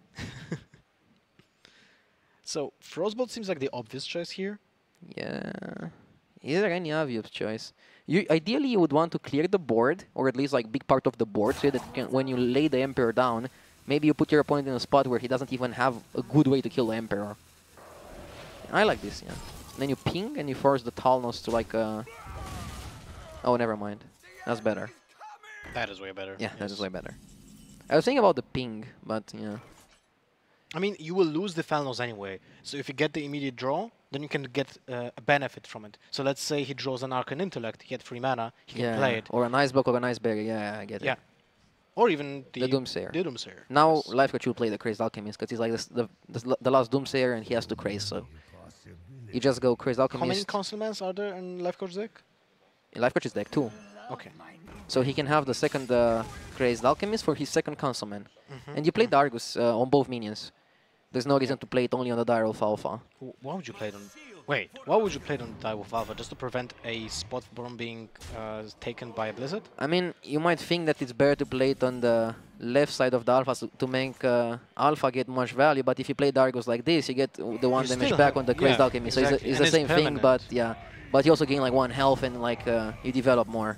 So Frostbolt seems like the obvious choice here. Yeah. Is there any obvious choice? Ideally, you would want to clear the board, or at least like big part of the board, so that when you lay the Emperor down, maybe you put your opponent in a spot where he doesn't even have a good way to kill the Emperor. I like this, yeah. Then you ping and you force the Talnos to like... Oh, never mind. That's better. That is way better. Yeah, that is way better. I was thinking about the ping, but yeah. I mean, you will lose the Falnos anyway. So if you get the immediate draw, then you can get a benefit from it. So let's say he draws an Arcane Intellect, he had 3 mana, he can play it. Or an Ice Block or an Ice Berry, yeah, I get it. Yeah. Or even the Doomsayer. The Doomsayer. Now Yes. Life Coach will play the Crazed Alchemist, because he's like the last Doomsayer and he has to Craze, so... You just go Crazed How many Alchemist. Consulmans are there in Life Coach deck? Life Coach's deck too. Okay. So he can have the second Crazed Alchemist for his second Councilman. Mm-hmm. And you play Dargus on both minions. There's no reason to play it only on the Direwolf Alpha. Why would you play it on... Wait, why would you play it on Direwolf Alpha? Just to prevent a spot from being taken by a Blizzard? I mean, you might think that it's better to play it on the left side of the Alpha to make Alpha get much value, but if you play Dargus like this, you get the one damage still back have- on the Crazed yeah, Alchemist. exactly. So it's And the it's same thing, permanent. but yeah. But you also gain like 1 health and like you develop more.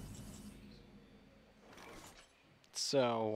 So,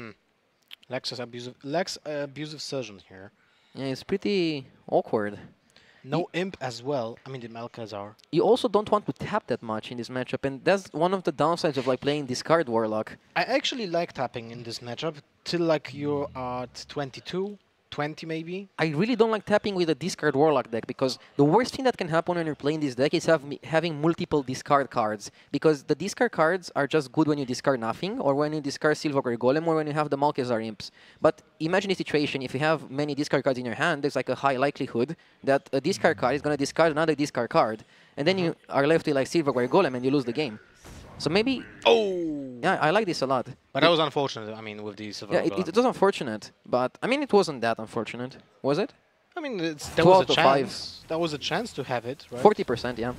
Lex abusive surgeon here. Yeah, it's pretty awkward. No imp as well. I mean, the Malkazar. You also don't want to tap that much in this matchup, and that's one of the downsides of like playing discard Warlock. I actually like tapping in this matchup till like you're at 22, 20 maybe. I really don't like tapping with a discard Warlock deck because the worst thing that can happen when you're playing this deck is having multiple discard cards. Because the discard cards are just good when you discard nothing, or when you discard Silverware Golem, or when you have the Malkazar Imps. But imagine a situation, if you have many discard cards in your hand, there's like a high likelihood that a discard card is going to discard another discard card. And then you are left with like Silverware Golem and you lose the game. So maybe... Oh! Yeah, I like this a lot. But that was unfortunate, I mean, with the Silver Yeah, it was unfortunate, but I mean, it wasn't that unfortunate, was it? I mean, there 2 was out a of 5. chance. That was a chance to have it, right? 40%, yeah.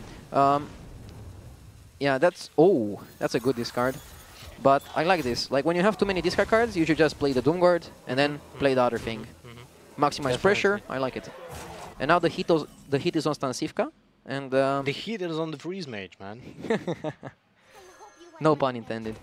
Yeah, that's a good discard. But I like this. Like when you have too many discard cards, you should just play the Doomguard and then play the other thing. Maximize pressure. I like it. And now the heat is on Stansivka, and The heat is on the Freeze Mage, man. no pun intended.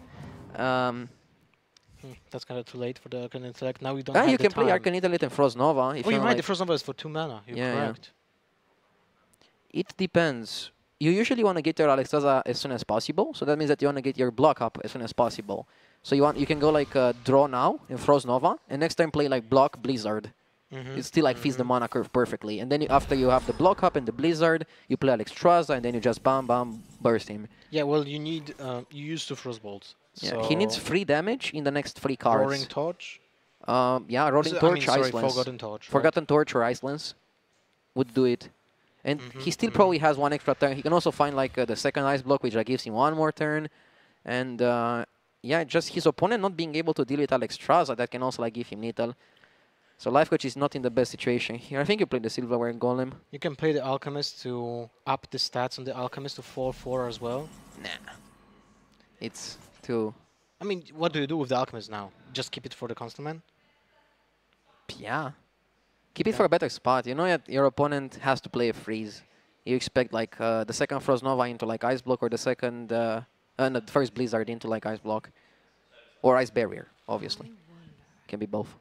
That's kind of too late for the Arcane Intellect. Now we don't have You the can play time. Arcane Intellect and Frost Nova if Oh, you you're right. like. The first number is for 2 mana. You're Yeah, yeah. correct. It depends. You usually want to get your Alexstrasza as soon as possible, so that means that you want to get your block up as soon as possible. So you can go like draw now in Frost Nova, and next time play like block Blizzard. It still like fits the mana curve perfectly. And then after you have the block up and the Blizzard, you play Alexstrasza, and then you just bam burst him. Yeah, well, you need you use 2 Frostbolts. Yeah, So he needs 3 damage in the next 3 cards. Roaring Torch. Yeah, Roaring Torch, Icelands. Forgotten Torch. Forgotten Torch or Icelands would do it. And he still probably has 1 extra turn. He can also find like the second ice block, which gives him 1 more turn. And yeah, just his opponent not being able to deal with Alexstrasza, that can also like give him lethal. So Life Coach is not in the best situation here. I think you play the Silverware Golem. You can play the Alchemist to up the stats on the Alchemist to 4/4 as well. Nah. It's too... I mean, what do you do with the Alchemist now? Just keep it for the Constant Man? Yeah. Keep it for a better spot. You know that your opponent has to play a freeze. You expect like the second Frost Nova into like Ice Block, or the second... no, the first Blizzard into like Ice Block. Or Ice Barrier, obviously. Can be both.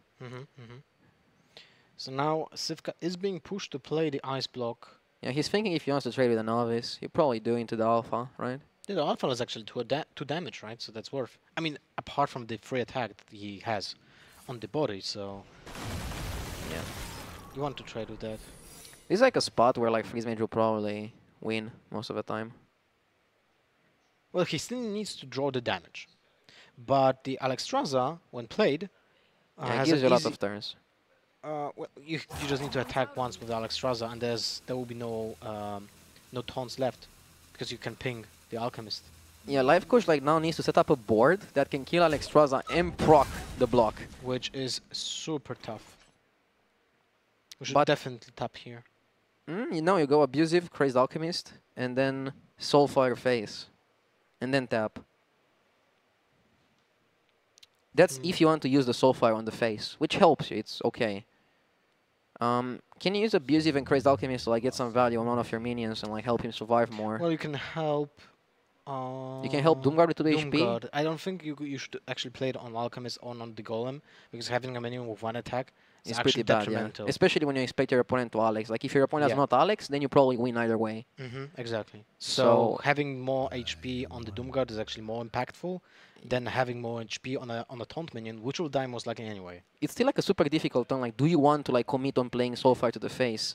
So now Sivka is being pushed to play the Ice Block. Yeah, he's thinking if he wants to trade with a Novice. He'll probably do into the Alpha, right? Yeah, the Alpha is actually 2 damage, right? So that's worth. I mean, apart from the free attack that he has on the body, so... Yeah. You want to trade with that. It's like a spot where like Freeze Mage will probably win most of the time. Well, he still needs to draw the damage. But the Alexstrasza, when played, Yeah, it has gives an you a lot easy- of turns. well, you just need to attack once with Alexstrasza, and there will be no taunts left, because you can ping the Alchemist. Yeah, Life Coach like now needs to set up a board that can kill Alexstrasza and proc the block. Which is super tough. We should But- definitely tap here. You know, you go Abusive, Crazed Alchemist, and then Soulfire Face. And then tap. That's if you want to use the Soulfire on the face, which helps you, it's okay. Can you use Abusive and Crazed Alchemist to like get some value on one of your minions and like help him survive more? Well, you can help... You can help Doomguard with 2 HP. Doomguard. I don't think you should actually play it on Alchemist or on the Golem, because having a minion with 1 attack is It's actually pretty bad, yeah. detrimental. Especially when you expect your opponent to Alex. Like if your opponent Yeah. has not Alex, then you probably win either way. Exactly. So- So having more HP on the Doomguard is actually more impactful than having more HP on a taunt minion, which will die most likely anyway. It's still like a super difficult turn. Like, do you want to like commit on playing Soulfire to the face?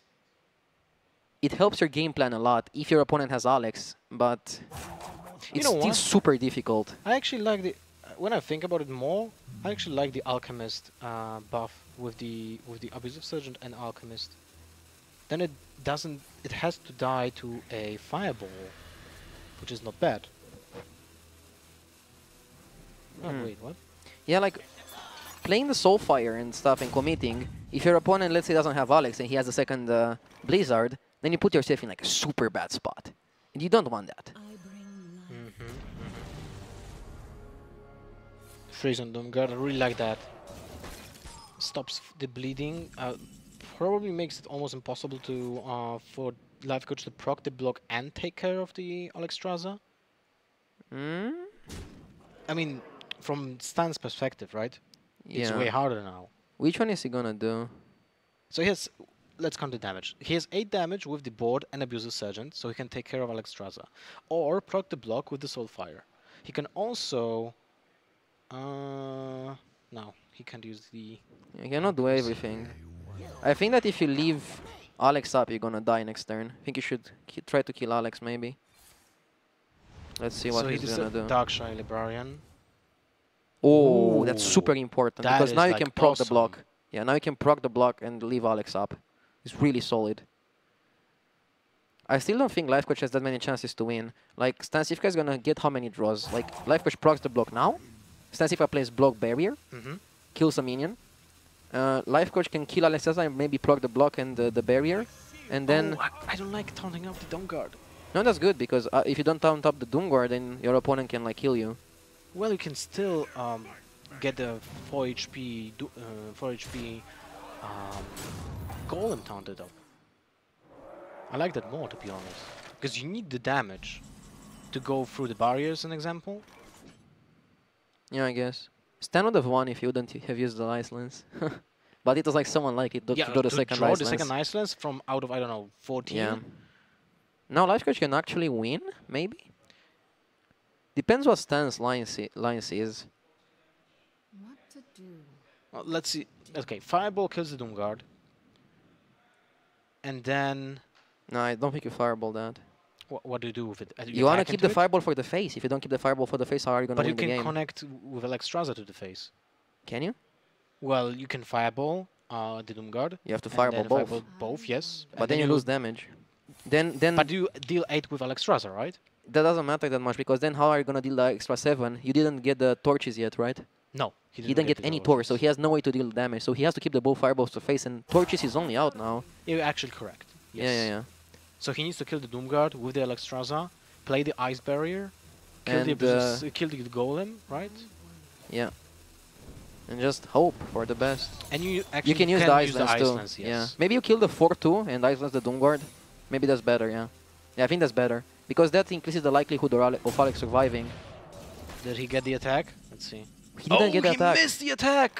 It helps your game plan a lot if your opponent has Alex, but You it's know still what? super difficult. I actually like the... When I think about it more, I actually like the Alchemist buff with the Abusive Surgeon and Alchemist. Then it doesn't... It has to die to a Fireball. which is not bad. Oh, wait, what? Yeah, like playing the Soulfire and stuff and committing. If your opponent, let's say, doesn't have Alex and he has a second Blizzard, then you put yourself in like a super bad spot, and you don't want that. Freeze on Doomguard, I really like that. Stops the bleeding. Probably makes it almost impossible to for Life Coach to proc the block and take care of the Alexstrasza. I mean, from Stan's perspective, right? It's way harder now. Which one is he gonna do? So he has, let's count the damage. He has 8 damage with the board and Abusive Sergeant, so he can take care of Alexstrasza. Or proc the block with the Soulfire. He can also... no, he can't use the... You cannot do everything. I think that if you leave Alex up, you're gonna die next turn. I think you should try to kill Alex, maybe. Let's see what so he's gonna do. Darkshire Librarian. Oh, that's Ooh, super important that because is now you like can proc the awesome. block. Yeah, now you can proc the block and leave Alex up. It's really solid. I still don't think Life Coach has that many chances to win. Like, Stansifka is gonna get how many draws? Like, Life Coach procs the block now. Stansifka plays block barrier, kills a minion. Life Coach can kill Alexstrasza and maybe proc the block and the barrier. And then... Oh, I don't like taunting up the Doomguard. No, that's good because if you don't taunt up the Doomguard, then your opponent can like kill you. Well, you can still get the 4 HP, 4 HP Golem taunted up. I like that more, to be honest. Because you need the damage to go through the barriers, an example. Yeah, I guess. Stan would have won if you wouldn't have used the Ice Lance. But it was like someone like it to draw the second draw Ice the Lance. second Ice Lance from out of, I don't know, 14. Yeah. Now Life Coach can actually win, maybe? Depends what Stan's line is. What to do? Well, let's see. Okay, Fireball kills the Doomguard. And then... No, I don't think you fireball that. What do you do with it? You want to attack keep into the it? fireball for the face. If you don't keep the fireball for the face, how are you going to But you win the can game? connect with Alexstrasza to the face. Can you? Well, you can Fireball the Doomguard. You have to and fireball then both. Fireball both, yes. But And then you lose damage. Then But you deal 8 with Alexstrasza, right? that doesn't matter that much because then how are you going to deal the extra 7? You didn't get the torches yet, right? No. He didn't get any torch, so he has no way to deal damage. So he has to keep the both fireballs to face, and torches is only out now. You're actually correct. Yes. Yeah. So he needs to kill the Doomguard with the Alexstrasza, play the Ice Barrier, kill And, kill the Golem, right? Yeah. And just hope for the best. And you actually You can use the Ice Lance too. Lance, yes. Yeah. Maybe you kill the 4-2 and Ice Lance the Doomguard. Maybe that's better, yeah. Yeah, I think that's better. Because that increases the likelihood of Alex surviving. Did he get the attack? Let's see. He didn't get the attack. He missed the attack!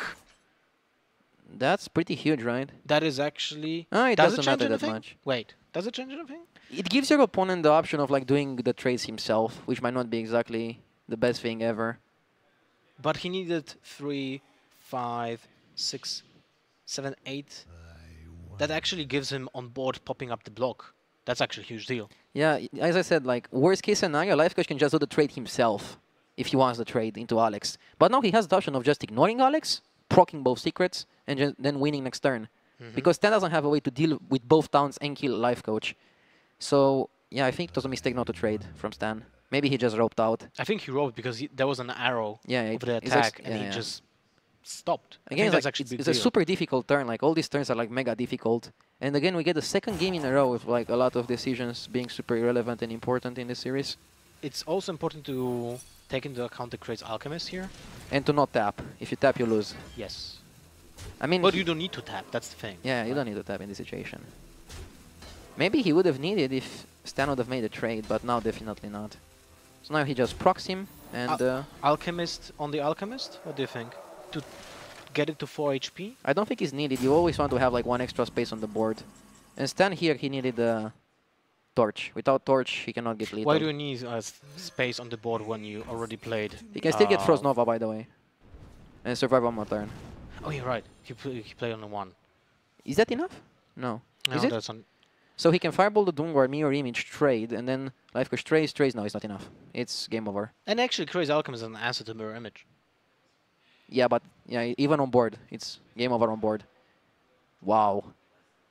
That's pretty huge, right? That is actually... Ah, it does doesn't change matter that anything? much. Wait, does it change anything? It gives your opponent the option of like doing the trades himself, which might not be exactly the best thing ever. But he needed 3, 5, 6, 7, 8. That actually gives him on board popping up the block. That's actually a huge deal. Yeah, as I said, like worst case scenario, Life Coach can just do the trade himself if he wants the trade into Alex. But now he has the option of just ignoring Alex, proccing both secrets, and then winning next turn. Because Stan doesn't have a way to deal with both towns and kill Life Coach. So yeah, I think it was a mistake not to trade from Stan. Maybe he just roped out. I think he roped because there was an arrow Yeah, of the it's like- attack, and yeah, he yeah. just stopped. I Again, think it's, that's like, actually a big it's a deal. super difficult turn. Like all these turns are like mega difficult. And again, we get the second game in a row with like a lot of decisions being super relevant and important in this series. It's also important to take into account the Craze Alchemist here. And to not tap. If you tap, you lose. Yes. I mean, But you don't need to tap, that's the thing. yeah, you don't need to tap in this situation. Maybe he would have needed if Stan would have made a trade, but now definitely not. So now he just procs him and Alchemist on the Alchemist? What do you think? To get it to 4 HP? I don't think it's needed. You always want to have like one extra space on the board. And Stan here, he needed a torch. Without torch, he cannot get lethal. Why do you need space on the board when you already played? He can still get Frost Nova, by the way. And survive one more turn. Oh, you're right. He played on the 1. Is that enough? No. No, Is it? that's on. So he can fireball the Doomguard, mirror image, trade, and then Life Coach trades. No, it's not enough. It's game over. And actually, Crazy Alchemist is an answer to Mirror Image. Yeah, but yeah, even on board, it's game over on board. Wow.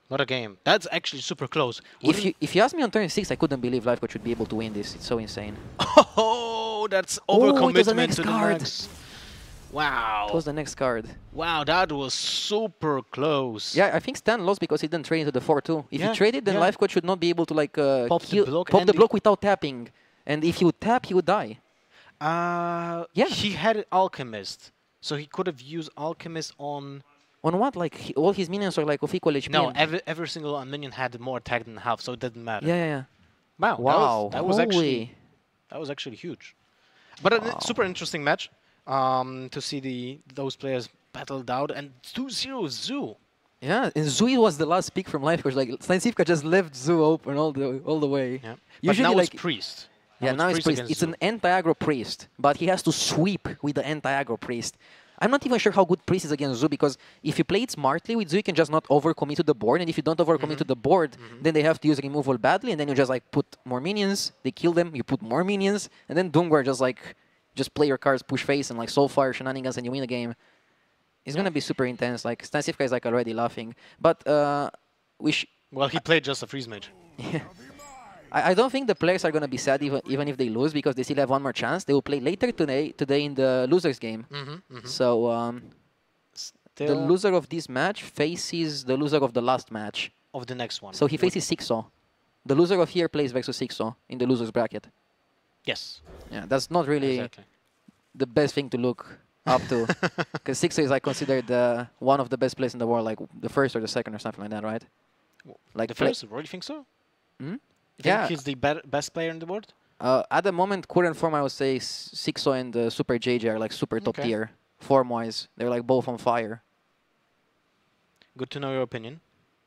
What a game. That's actually super close. If you ask me on turn 6, I couldn't believe Life Coach would be able to win this. It's so insane. Oh, that's Oh, it was the overcommitment next to the card. max. Wow. It was the next card. Wow, that was super close. Yeah, I think Stan lost because he didn't trade into the 4-2. If Yeah, he traded, then yeah. Life Coach should not be able to like Pop the block and the the- block without tapping. And if he would tap, he would die. Yeah. He had Alchemist. So he could have used Alchemist on... On what? Like all his minions are like of equal HP. No, and- every single minion had more attack than half, so it didn't matter. yeah, yeah, yeah. Wow. Wow. That was holy. actually huge. But a Wow. super interesting match to see those players battled out. And 2-0 Zoo. Yeah, and Zui was the last pick from Life Coach. Like Stanisivka just left Zoo open all the way. Yeah. Usually, but now like it's Priest. yeah, now it's Priest. against It's Zoo. an anti-aggro Priest, but he has to sweep with the anti-aggro Priest. I'm not even sure how good Priest is against Zoo, because if you play it smartly with Zoo, you can just not overcommit to the board, and if you don't overcommit to the board, then they have to use removal badly, and then you just like put more minions, they kill them, you put more minions, and then Doomguard just play your cards, push face, and like Soulfire shenanigans, and you win the game. It's gonna be super intense. Like Stanisivka is like already laughing, but Well, he played just a freeze mage. I don't think the players are gonna be sad even if they lose, because they still have one more chance. They will play later today in the losers game. So the Still loser of this match faces the loser of the last match. of the next one. So he faces Sixo. The loser of here plays versus Sixo in the losers bracket. Yes. Yeah, that's not really Exactly. the best thing to look up to, because Sixo is like considered one of the best players in the world, like the first or the second or something like that, right? Like The play- first? Really think so? Hmm? You think Yeah. he's the best player in the world? At the moment, current form, I would say Sixo and Super JJ are like super top Okay. tier form-wise. They're like both on fire. Good to know your opinion.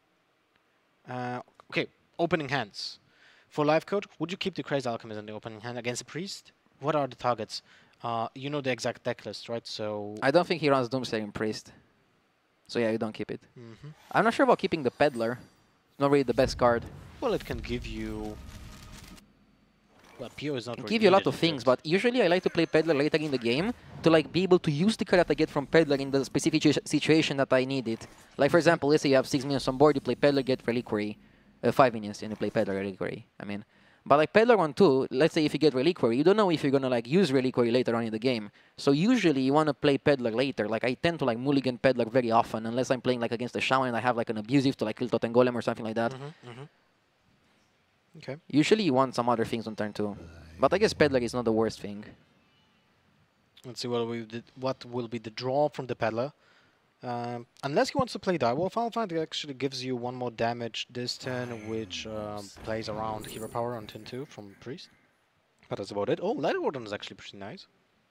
Okay, opening hands. For life coach, would you keep the Crazy Alchemist in the opening hand against a priest? What are the targets? You know the exact deck list, right? So I don't think he runs Doomsayer in Priest. So yeah, you don't keep it. Mhm. I'm not sure about keeping the Peddler. It's not really the best card. well, it can give you. Well, PO is not. It really give you a lot needed of in things, field. but usually I like to play Peddler later in the game to like be able to use the card that I get from Peddler in the specific situation that I need it. Like for example, let's say you have 6 minions on board, you play Peddler, get Reliquary. 5 minions, and you play Peddler Reliquary. I mean, but like Peddler 1-2, let's say if you get Reliquary, you don't know if you're gonna like use Reliquary later on in the game. So usually you wanna play Peddler later. Like I tend to like mulligan Peddler very often, unless I'm playing like against a Shaman and I have like an abusive to like kill Totem Golem or something like that. Okay. Usually you want some other things on turn 2. But I guess Peddler is not the worst thing. Let's see what will be the draw from the peddler. Unless he wants to play Direwolf, Final Fight actually gives you 1 more damage this turn, which plays around Hero Power on turn 2 from Priest. But that's about it. Oh, Light Warden is actually pretty nice.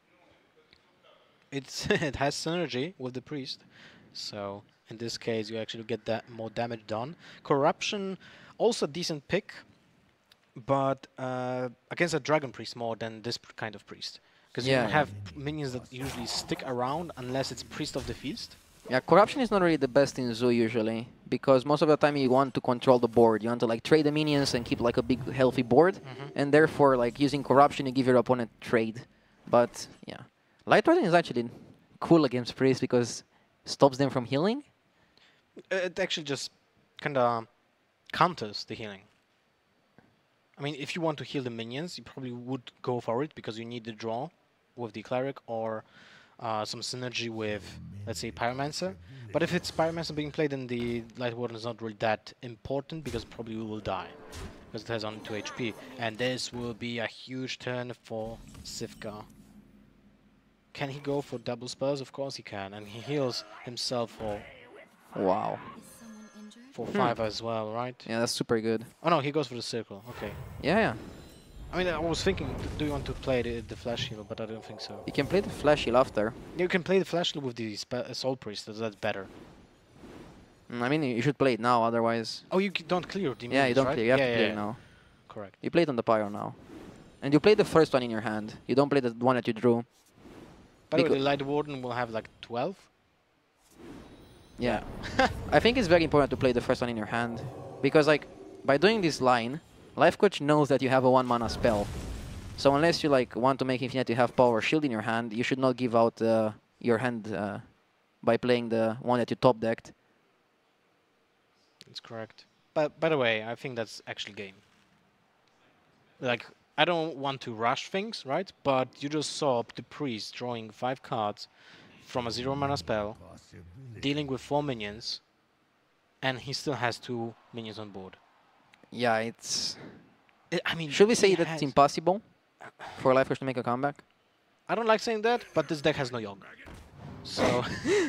It has synergy with the Priest, so in this case you actually get that more damage done. Corruption, also a decent pick, but against a Dragon Priest more than this kind of Priest. Because you Yeah. don't have minions that usually stick around unless it's Priest of the Feast. Yeah, Corruption is not really the best in Zoo usually, because most of the time you want to control the board. You want to like trade the minions and keep like a big healthy board, and therefore like using Corruption you give your opponent trade. But yeah, Light Warden is actually cool against Priest because stops them from healing. It actually just kind of counters the healing. I mean, if you want to heal the minions, you probably would go for it because you need the draw with the Cleric or some synergy with, let's say, Pyromancer. But if it's Pyromancer being played, then the Light Warden is not really that important because probably you will die because it has only 2 HP. And this will be a huge turn for Sivka. Can he go for double spells? Of course he can, and he heals himself Wow. Is someone injured? for 5 as well, right? Yeah, that's super good. Oh no, he goes for the circle. Okay. Yeah, yeah. I mean, I was thinking, do you want to play the Flash Heal, but I don't think so. You can play the Flash Heal after. You can play the Flash Heal with the Soul Priest, that's better. I mean, you should play it now, otherwise. Oh, you don't clear the Yeah, you minions, don't right? clear. You have yeah, to play yeah, it now. Correct. You play it on the Pyro now. And you play the first one in your hand. You don't play the one that you drew. By the way, Becau- the Light Warden will have like 12. Yeah. I think it's very important to play the first one in your hand. Because, like, by doing this line, Life Coach knows that you have a 1 mana spell. So unless you, like, want to make Infinity have Power Shield in your hand, you should not give out your hand by playing the one that you top decked. That's correct. But by the way, I think that's actually game. Like, I don't want to rush things, right? But you just saw the priest drawing 5 cards from a 0 mana spell, dealing with 4 minions, and he still has 2 minions on board. Yeah, it's... I mean, Should we say he that it's has- impossible for Life Coach to make a comeback? I don't like saying that, but this deck has no Yogg. So...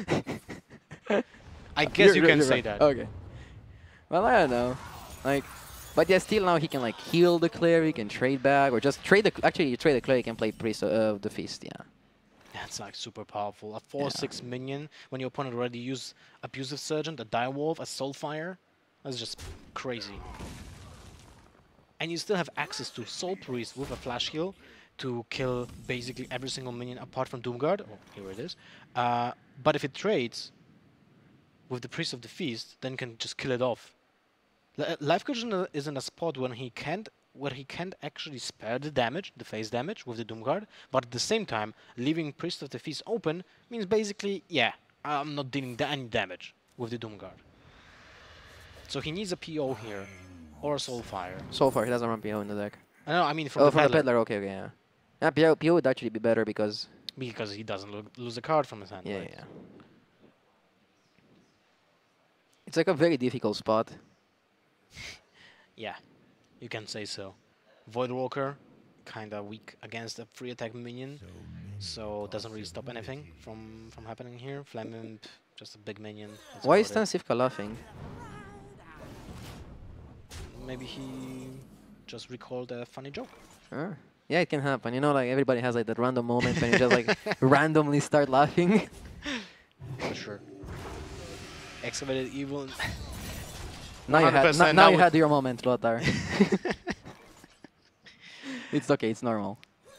I guess you can say that. Okay. Well, I don't know. Like, but yeah, still now he can like heal the cleric and trade back, or just trade the. Actually, you trade the cleric and play priest of the feast. Yeah. That's like super powerful. A 4/6 minion when your opponent already used Abusive Sergeant, a Direwolf, a Soulfire. That's just crazy. And you still have access to Soul Priest with a Flash Heal to kill basically every single minion apart from Doomguard. Oh, here it is. But if it trades with the Priest of the Feast, then you can just kill it off. Life Coach is in a spot where he can't actually spare the damage, the phase damage with the Doomguard, but at the same time, leaving Priest of the Feast open means basically, yeah, I'm not dealing any damage with the Doomguard. So he needs a PO here, or a Soulfire. So far, he doesn't run PO in the deck. I mean from Oh, the from the Peddler, peddler. Okay, okay, yeah. Yeah, PO would actually be better because. because he doesn't lose a card from his hand. Yeah, right? yeah. It's like a very difficult spot. Yeah, you can say so. Voidwalker, kinda weak against a free attack minion, so doesn't really stop anything from happening here. Flame Imp, just a big minion. that's Why is about it. Stansifka laughing? Maybe he just recalled a funny joke. Sure. Yeah, it can happen. You know, like everybody has like that random moment when you just like randomly start laughing. For sure. Excavated Evil. Now you had, 100% now now you we- had your moment, Lothar. It's okay, it's normal.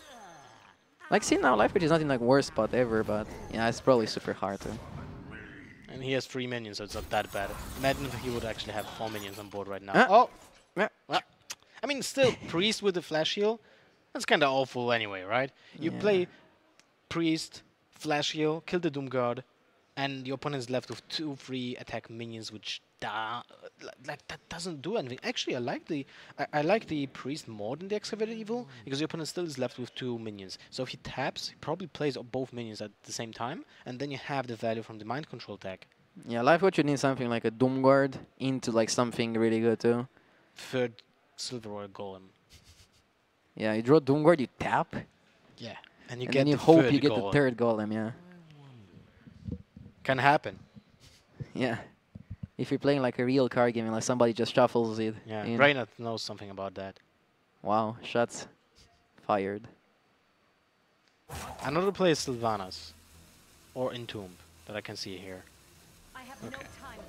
Like, see now, Life Coach is not in like worst spot ever, but yeah, it's probably super hard to. And he has 3 minions, so it's not that bad. Imagine if he would actually have 4 minions on board right now. Ah. Oh! Yeah. Well, I mean, still, Priest with the Flash Heal, that's kind of awful anyway, right? You Yeah. play Priest, Flash Heal, kill the Doomguard, and your opponent is left with 2 free attack minions, which like that doesn't do anything. Actually, I like the Priest more than the Excavated Evil, because your opponent still is left with 2 minions. So if he taps, he probably plays both minions at the same time, and then you have the value from the Mind Control tag. Yeah, Life Coach would need something like a Doomguard into like something really good too. Third Silver Royal Golem. Yeah, you draw Doomguard, you tap, Yeah. And you and get then you the hope third you get golem. the third golem, yeah. Can happen. Yeah. If you're playing like a real card game, like somebody just shuffles it. Yeah. in. Reinhardt knows something about that. Wow, shots fired. Another play is Sylvanas. Or Entomb that I can see here. Okay.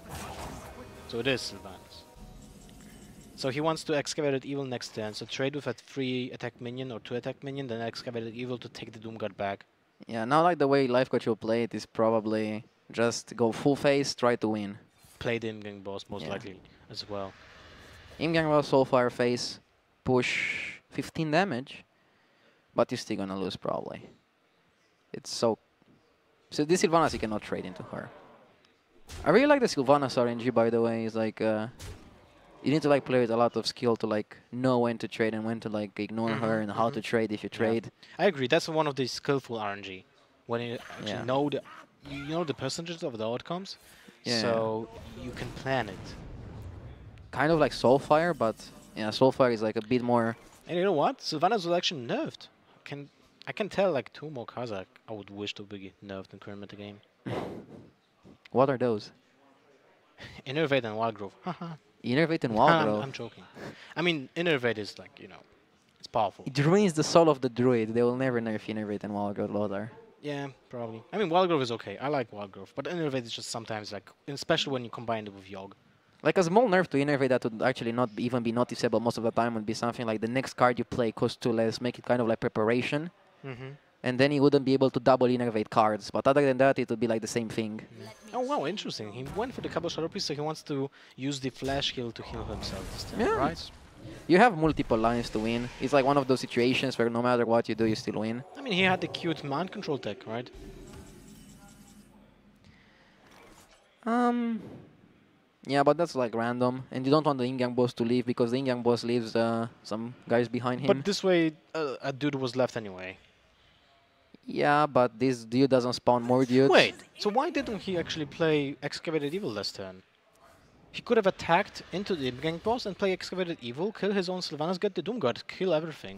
So it is Sylvanas. So he wants to Excavated Evil next turn. So trade with a 3 attack minion or 2 attack minion, then Excavated Evil to take the Doomguard back. Yeah, now like the way Life Coach will play it is probably just go full face, try to win. Play the Imgang boss most Yeah. likely as well. Imgang will Soulfire face, push 15 damage, but you're still gonna lose probably. It's so... So this Sylvanas you cannot trade into her. I really like the Sylvanas RNG, by the way. It's like... you need to like play with a lot of skill to like know when to trade and when to like ignore her and how to trade if you trade. I agree. That's one of the skillful RNG. When you actually Yeah. know you know the percentages of the outcomes, Yeah. so you can plan it. Kind of like Soulfire, but yeah, Soulfire is like a bit more... And you know what? Sylvanas was actually nerfed. I can tell like 2 more cards I would wish to be nerfed in current meta game. What are those? Innervate and Wildgrowth. Haha. Innervate and I'm Wildgrowth. joking. I mean, Innervate is like, you know, it's powerful. It ruins the soul of the druid. They will never nerf Innervate and Wildgrowth, Lothar. Yeah, probably. I mean, Wildgrowth is okay. I like Wildgrowth. But Innervate is just sometimes like, especially when you combine it with Yogg. Like a small nerf to Innervate that would actually not even be noticeable most of the time would be something like the next card you play costs 2 less, make it kind of like preparation. And then you wouldn't be able to double Innervate cards. But other than that, it would be like the same thing. Oh wow, interesting. He went for the Couple Shadow Priest, so he wants to use the Flash Heal to heal himself this time, Yeah, right? it's- You have multiple lines to win. It's like one of those situations where no matter what you do, you still win. I mean, he had the cute Mind Control deck, right? Yeah, but that's like random, and you don't want the in-game boss to leave because the in-game boss leaves some guys behind him. But this way, a dude was left anyway. Yeah, but this dude doesn't spawn more dudes. Wait, so why didn't he actually play Excavated Evil last turn? He could have attacked into the in-game boss and play Excavated Evil, kill his own Sylvanas, get the Doom Guard, kill everything.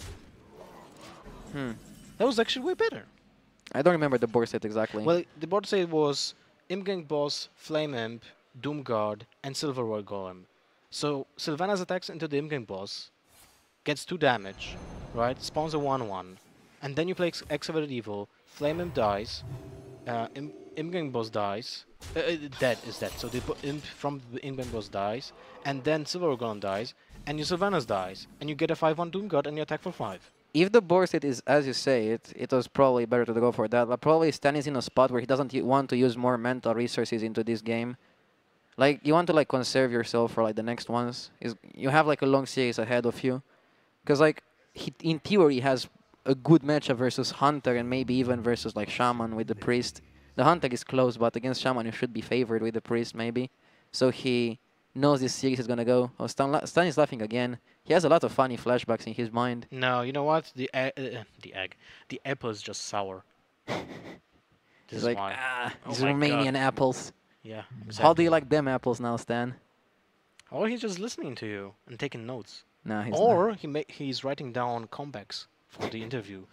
That was actually way better. I don't remember the board set exactly. Well, the board set was in-game boss, Flame Imp, Doom Guard, and Silver War Golem. So Sylvanas attacks into the in-game boss, gets 2 damage, right? Spawns a 1/1, and then you play Excavated Evil. Flame Imp dies, in-game boss dies. Dead is dead. So the imp from the in-game boss dies, and then Silver War Golem dies, and your Sylvanas dies, and you get a 5/1 Doom Guard, and you attack for 5. If the board set is as you say it was probably better to go for that. But probably Stan is in a spot where he doesn't want to use more mental resources into this game. Like you want to like conserve yourself for like the next ones. You have like a long series ahead of you, because like he in theory has a good matchup versus Hunter and maybe even versus like Shaman with the Priest. The Hunter is close, but against Shaman you should be favored with the Priest maybe. So he knows this series is gonna go. Oh, Stan is laughing again. He has a lot of funny flashbacks in his mind. No, you know what? The apple is just sour. This He's is like, why. Oh these my Romanian God. apples. Yeah, How exactly. do you like them apples now, Stan? Or he's just listening to you and taking notes. No, he's not. Or he's writing down comebacks for the interview.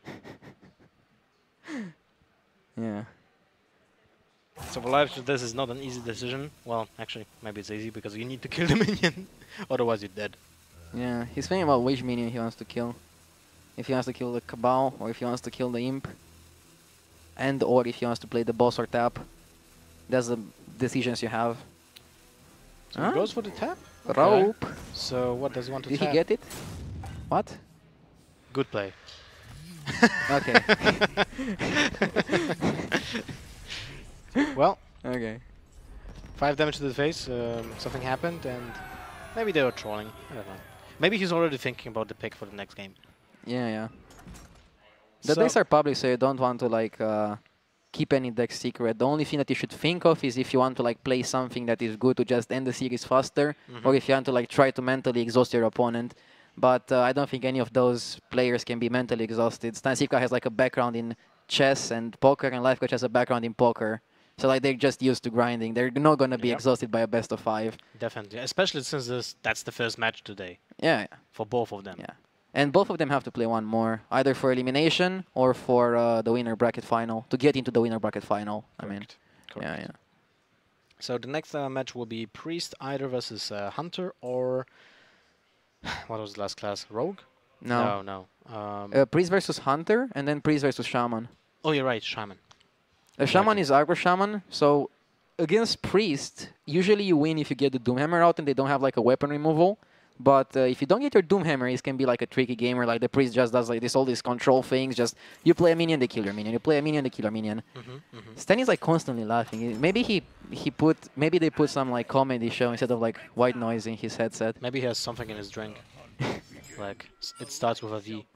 Yeah. So Valerius, this is not an easy decision. Well, actually, maybe it's easy because you need to kill the minion. Otherwise, you're dead. Yeah, he's thinking about which minion he wants to kill. If he wants to kill the Cabal, or if he wants to kill the Imp. And or if he wants to play the boss or tap. That's the decisions you have. So Huh? he goes for the tap. Okay. Rope. So what does he want to Did tap? he get it? What? Good play. Okay. Well, Okay. 5 damage to the face. Something happened, and maybe they were trolling. I don't know. Maybe he's already thinking about the pick for the next game. Yeah, yeah. The So- decks are public, so you don't want to like keep any deck secret. The only thing that you should think of is if you want to like play something that is good to just end the series faster, or if you want to like try to mentally exhaust your opponent. But I don't think any of those players can be mentally exhausted. Stansica has like a background in chess and poker, and Life Coach has a background in poker. So like they're just used to grinding. They're not gonna be Yep. exhausted by a best of 5. Definitely, especially since that's the first match today Yeah, yeah. for both of them. Yeah. And both of them have to play one more, either for elimination or for the winner bracket final, to get into the winner bracket final. I mean, Correct. yeah, yeah. So the next match will be Priest either versus Hunter or what was the last class? Rogue? No. No. Priest versus Hunter, and then Priest versus Shaman. Oh, you're right, Shaman. Shaman is aggro Shaman, so against Priest, usually you win if you get the Doomhammer out and they don't have like a weapon removal. But if you don't get your Doomhammer, it can be like a tricky game where like the Priest just does like all these control things. Just you play a minion, they kill your minion. You play a minion, they kill your minion. Stan is like constantly laughing. Maybe maybe they put some like comedy show instead of like white noise in his headset. Maybe he has something in his drink. Like, it starts with a V.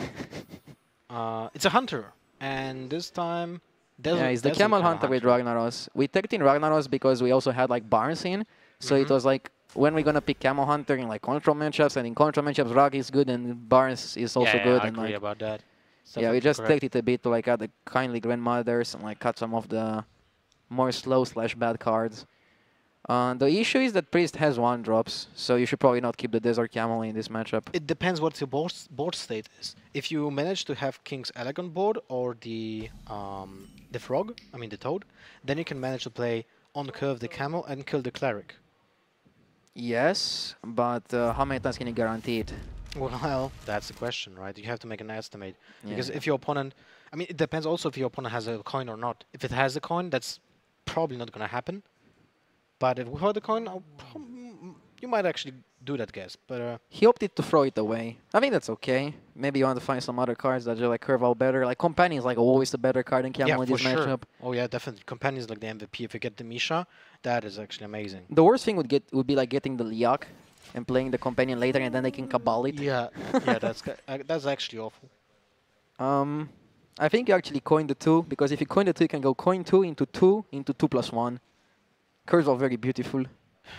It's a Hunter. And this time... Yeah, it's the Camel Hunter with Ragnaros. We took in Ragnaros because we also had like Barnes in. So it was like, when we're going to pick Camel Hunter in like control matchups, and in control matchups, Rag is good and Barnes is also yeah, good. I and agree like, about that. yeah, we just correct. take it a bit to like add the kindly grandmothers and like cut some of the more slow/bad cards. The issue is that Priest has 1-drops, so you should probably not keep the Desert Camel in this matchup. It depends what your board state is. If you manage to have King's Elegant board or the Frog, I mean the Toad, then you can manage to play on curve the Camel and kill the Cleric. Yes, but how many times can you guarantee it? Well, that's the question, right? You have to make an estimate. Because Yeah. if your opponent... I mean, it depends also if your opponent has a coin or not. If it has a coin, that's probably not going to happen. But if without the coin, you might actually do that guess. But He opted to throw it away. I think that's okay. Maybe you want to find some other cards that just like curve out better. Like Companion is like always the better card than Camel yeah, in for this sure. matchup. Oh yeah, definitely. Companion is like the MVP. If you get the Misha, that is actually amazing. The worst thing would be like getting the Liak and playing the Companion later, and then they can Cabal it. Yeah, yeah, that's actually awful. I think you actually coin the 2, because if you coin the 2, you can go coin 2 into 2 into 2+1. Curves are very beautiful.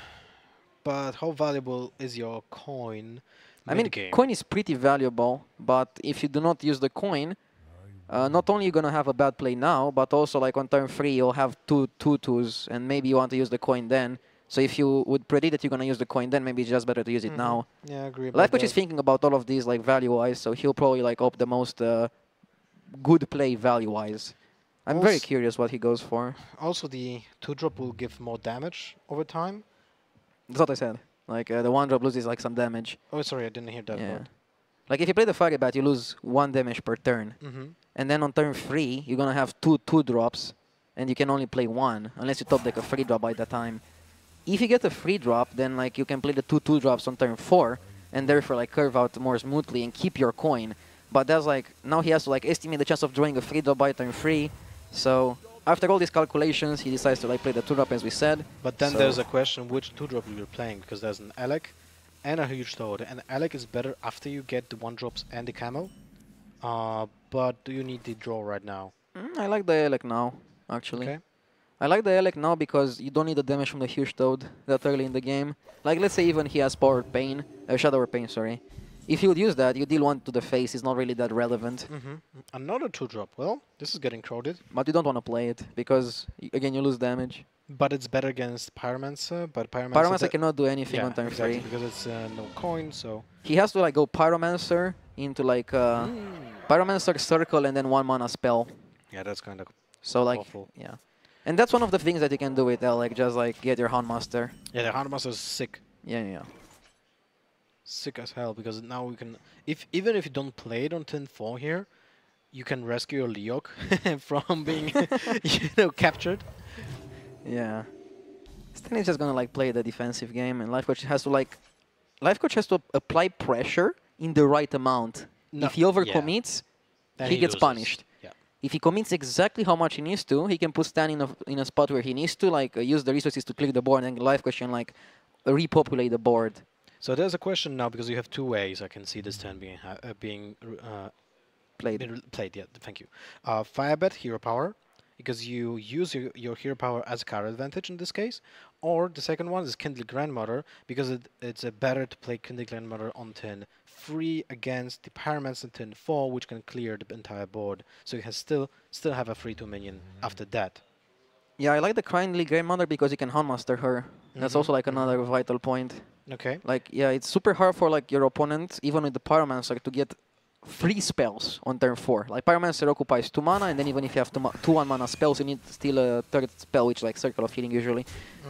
but how valuable is your coin? I mean, mid-game? coin is pretty valuable, but if you do not use the coin, not only you're gonna have a bad play now, but also like on turn 3 you'll have two twos, and maybe you want to use the coin then. So if you would predict that you're gonna use the coin, then maybe it's just better to use it now. Yeah, I agree. Life Coach is thinking about all of these like value-wise, so he'll probably like opt the most good play value-wise. I'm very Also- curious what he goes for. Also, the 2-drop will give more damage over time. That's what I said. Like the 1-drop loses like some damage. Oh, sorry, I didn't hear that Yeah. part. Like if you play the Fire Bat, you lose 1 damage per turn. And then on turn 3, you're gonna have two 2-drops, and you can only play 1, unless you top deck a 3-drop by that time. If you get a 3-drop, then like you can play the 2-2-drops on turn 4, and therefore like curve out more smoothly and keep your coin. But that's like, now he has to like estimate the chance of drawing a 3-drop by turn 3. So after all these calculations, he decides to like play the 2-drop as we said. But then So- there's a question which 2-drop you're playing, because there's an Alec and a huge toad. And Alec is better after you get the 1-drops and the camo. But do you need the draw right now? I like the Elec now, actually. Okay. I like the Elec now because you don't need the damage from the huge toad that early in the game. Like let's say even he has Power Pain, Shadow Pain, sorry. If you would use that, you deal 1 to the face, it's not really that relevant. Another 2-drop. Well, this is getting crowded. But you don't want to play it because, again, you lose damage. But it's better against Pyromancer. But Pyromancer cannot do anything yeah, on turn exactly, 3. because it's no coin, so... He has to like go Pyromancer into like Pyromancer Circle and then 1 mana spell. Yeah, that's kind of... So like, Awful. yeah. And that's one of the things that you can do with Elec, just like get your Houndmaster. Yeah, the Houndmaster is sick. Yeah. Sick as hell, because now we can... Even if you don't play it on turn 4 here, you can rescue your Leok from being, captured. Yeah. Stan is just gonna like play the defensive game, and Life Coach has to like... Life Coach has to apply pressure in the right amount. No, If he overcommits, Then he gets loses. punished. Yeah. If he commits exactly how much he needs to, he can put Stan in a spot where he needs to like use the resources to clear the board, and Life Coach can like repopulate the board. So there's a question now, because you have 2 ways I can see this turn being Played. played. Yeah, thank you. Firebat, Hero Power, because you use your Hero Power as a card advantage in this case. Or the second one is Kindle Grandmother, because it's better to play Kindle Grandmother on turn 3 against the Pyromancer on turn 4, which can clear the entire board. So you can still have a 3-2 minion after that. Yeah, I like the Kindly Grandmother because you can Houndmaster her. That's also like another vital point. Okay. Like, yeah, it's super hard for like your opponent, even with the Pyromancer, to get 3 spells on turn 4. Like Pyromancer occupies 2 mana, and then even if you have 2 1-mana spells, you need still a third spell, which is like Circle of Healing usually.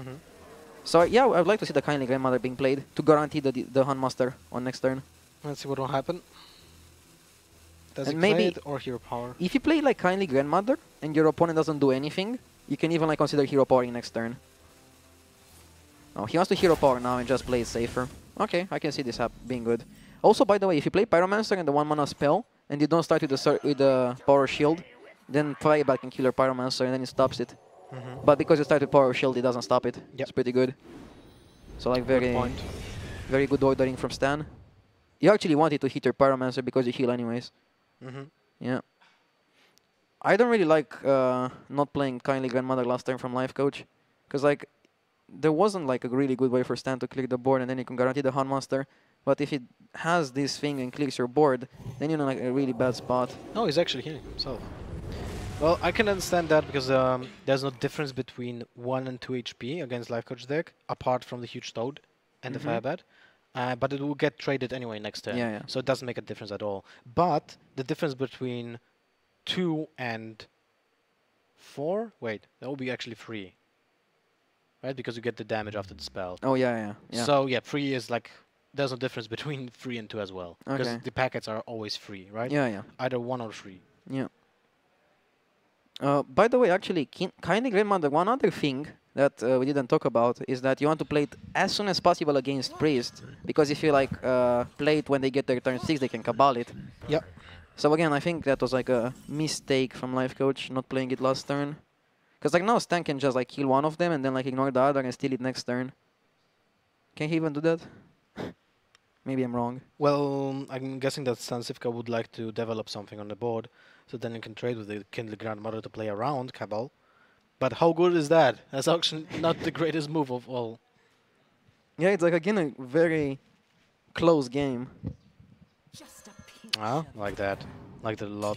So yeah, I would like to see the Kindly Grandmother being played to guarantee the Houndmaster on next turn. Let's see what will happen. Does And he maybe- play it or Hero Power? If you play like Kindly Grandmother and your opponent doesn't do anything, you can even like consider Hero Powering next turn. Oh, he wants to Hero Power now and just play it safer. Okay, I can see this being good. Also, by the way, if you play Pyromancer and the 1-mana spell, and you don't start with the Power Shield, then Firebat can kill your Pyromancer and then it stops it. But because you start with Power Shield, it doesn't stop it. Yep. It's pretty good. So like Good very, point. very good ordering from Stan. You actually wanted to hit your Pyromancer because you heal anyways. Yeah. I don't really like not playing Kindly Grandmother last turn from Life Coach, because like there wasn't like a really good way for Stan to clear the board, and then you can guarantee the Houndmaster. But if it has this thing and clears your board, then you're in like a really bad spot. No, he's actually healing himself. Well, I can understand that, because there's no difference between 1 and 2 HP against Life Coach deck, apart from the huge toad and the Firebat. But it will get traded anyway next turn. Yeah. So it doesn't make a difference at all. But the difference between 2 and 4, wait, that will be actually 3. Right? Because you get the damage after the spell. Oh yeah. So yeah, 3 is like, there's no difference between 3 and 2 as well. Because Okay. the packets are always free, right? Yeah. Either 1 or 3. Yeah. By the way, actually, Kindly Grandmother, one other thing that we didn't talk about is that you want to play it as soon as possible against Priest, because if you like play it when they get their turn 6, they can Cabal it. Yep. So again, I think that was like a mistake from Life Coach not playing it last turn. Because like now Stan can just like kill one of them and then like ignore the other and steal it next turn. Can he even do that? Maybe I'm wrong. Well, I'm guessing that Stansivka would like to develop something on the board, so then you can trade with the Kindle Grandmother to play around Cabal. But how good is that? That's actually not the greatest move of all. Yeah, it's like again a very close game. Just a pinch. Ah, like that. Like that a lot.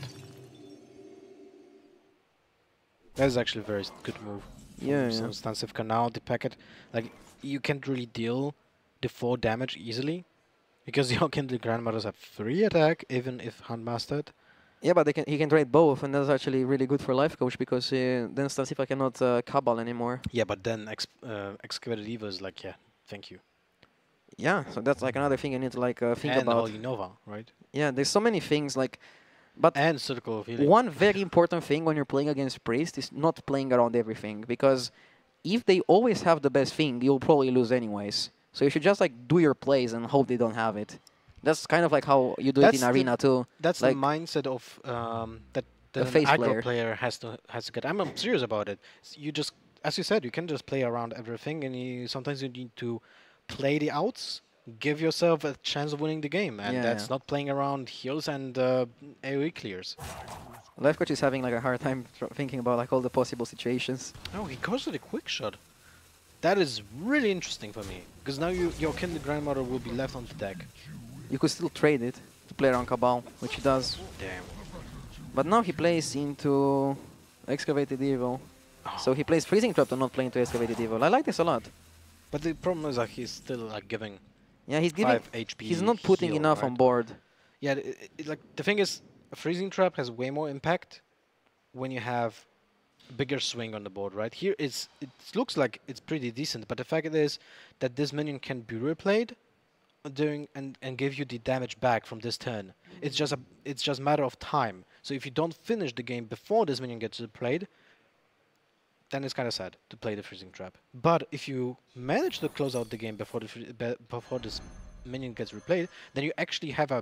That is actually a very good move. Yeah, from yeah. Stancifka now, the packet. Like, you can't really deal the 4 damage easily. Because your Kindle Grandmothers have 3 attack, even if handmastered. Yeah, but he can trade both, and that's actually really good for Life Coach because then Stancifka cannot Cabal anymore. Yeah, but then Excavated Eva is like, yeah, thank you. Yeah, so that's like another thing you need to like think and about. Holy Nova, right? Yeah, there's so many things like, but And Circle of Healing. one very important thing when you're playing against Priest is not playing around everything, because if they always have the best thing, you'll probably lose anyways. So you should just like do your plays and hope they don't have it. That's kind of like how you do it That's in the- Arena too. That's like the mindset of that a an face aggro player. has to get. I'm serious about it. You just, as you said, you can just play around everything, and sometimes you need to play the outs, give yourself a chance of winning the game, and Yeah, that's yeah. not playing around heals and AoE clears. Life Coach is having like a hard time thinking about like all the possible situations. Oh, he goes with a quick shot. That is really interesting for me, because now your Kindle Grandmother will be left on the deck. You could still trade it to play around Cabal, which he does. Damn. But now he plays into Excavated Evil. So he plays Freezing Trap to not play into Excavated Evil. I like this a lot. But the problem is that he's still like giving Yeah, he's giving. 5 HP. He's not putting heal, enough right? on board. Yeah, like the thing is, a freezing trap has way more impact when you have a bigger swing on the board, right? Here it looks like it's pretty decent, but the fact is that this minion can be replayed during and give you the damage back from this turn. It's just a matter of time. So if you don't finish the game before this minion gets replayed, then it's kind of sad to play the freezing trap. But if you manage to close out the game before before this minion gets replayed, then you actually have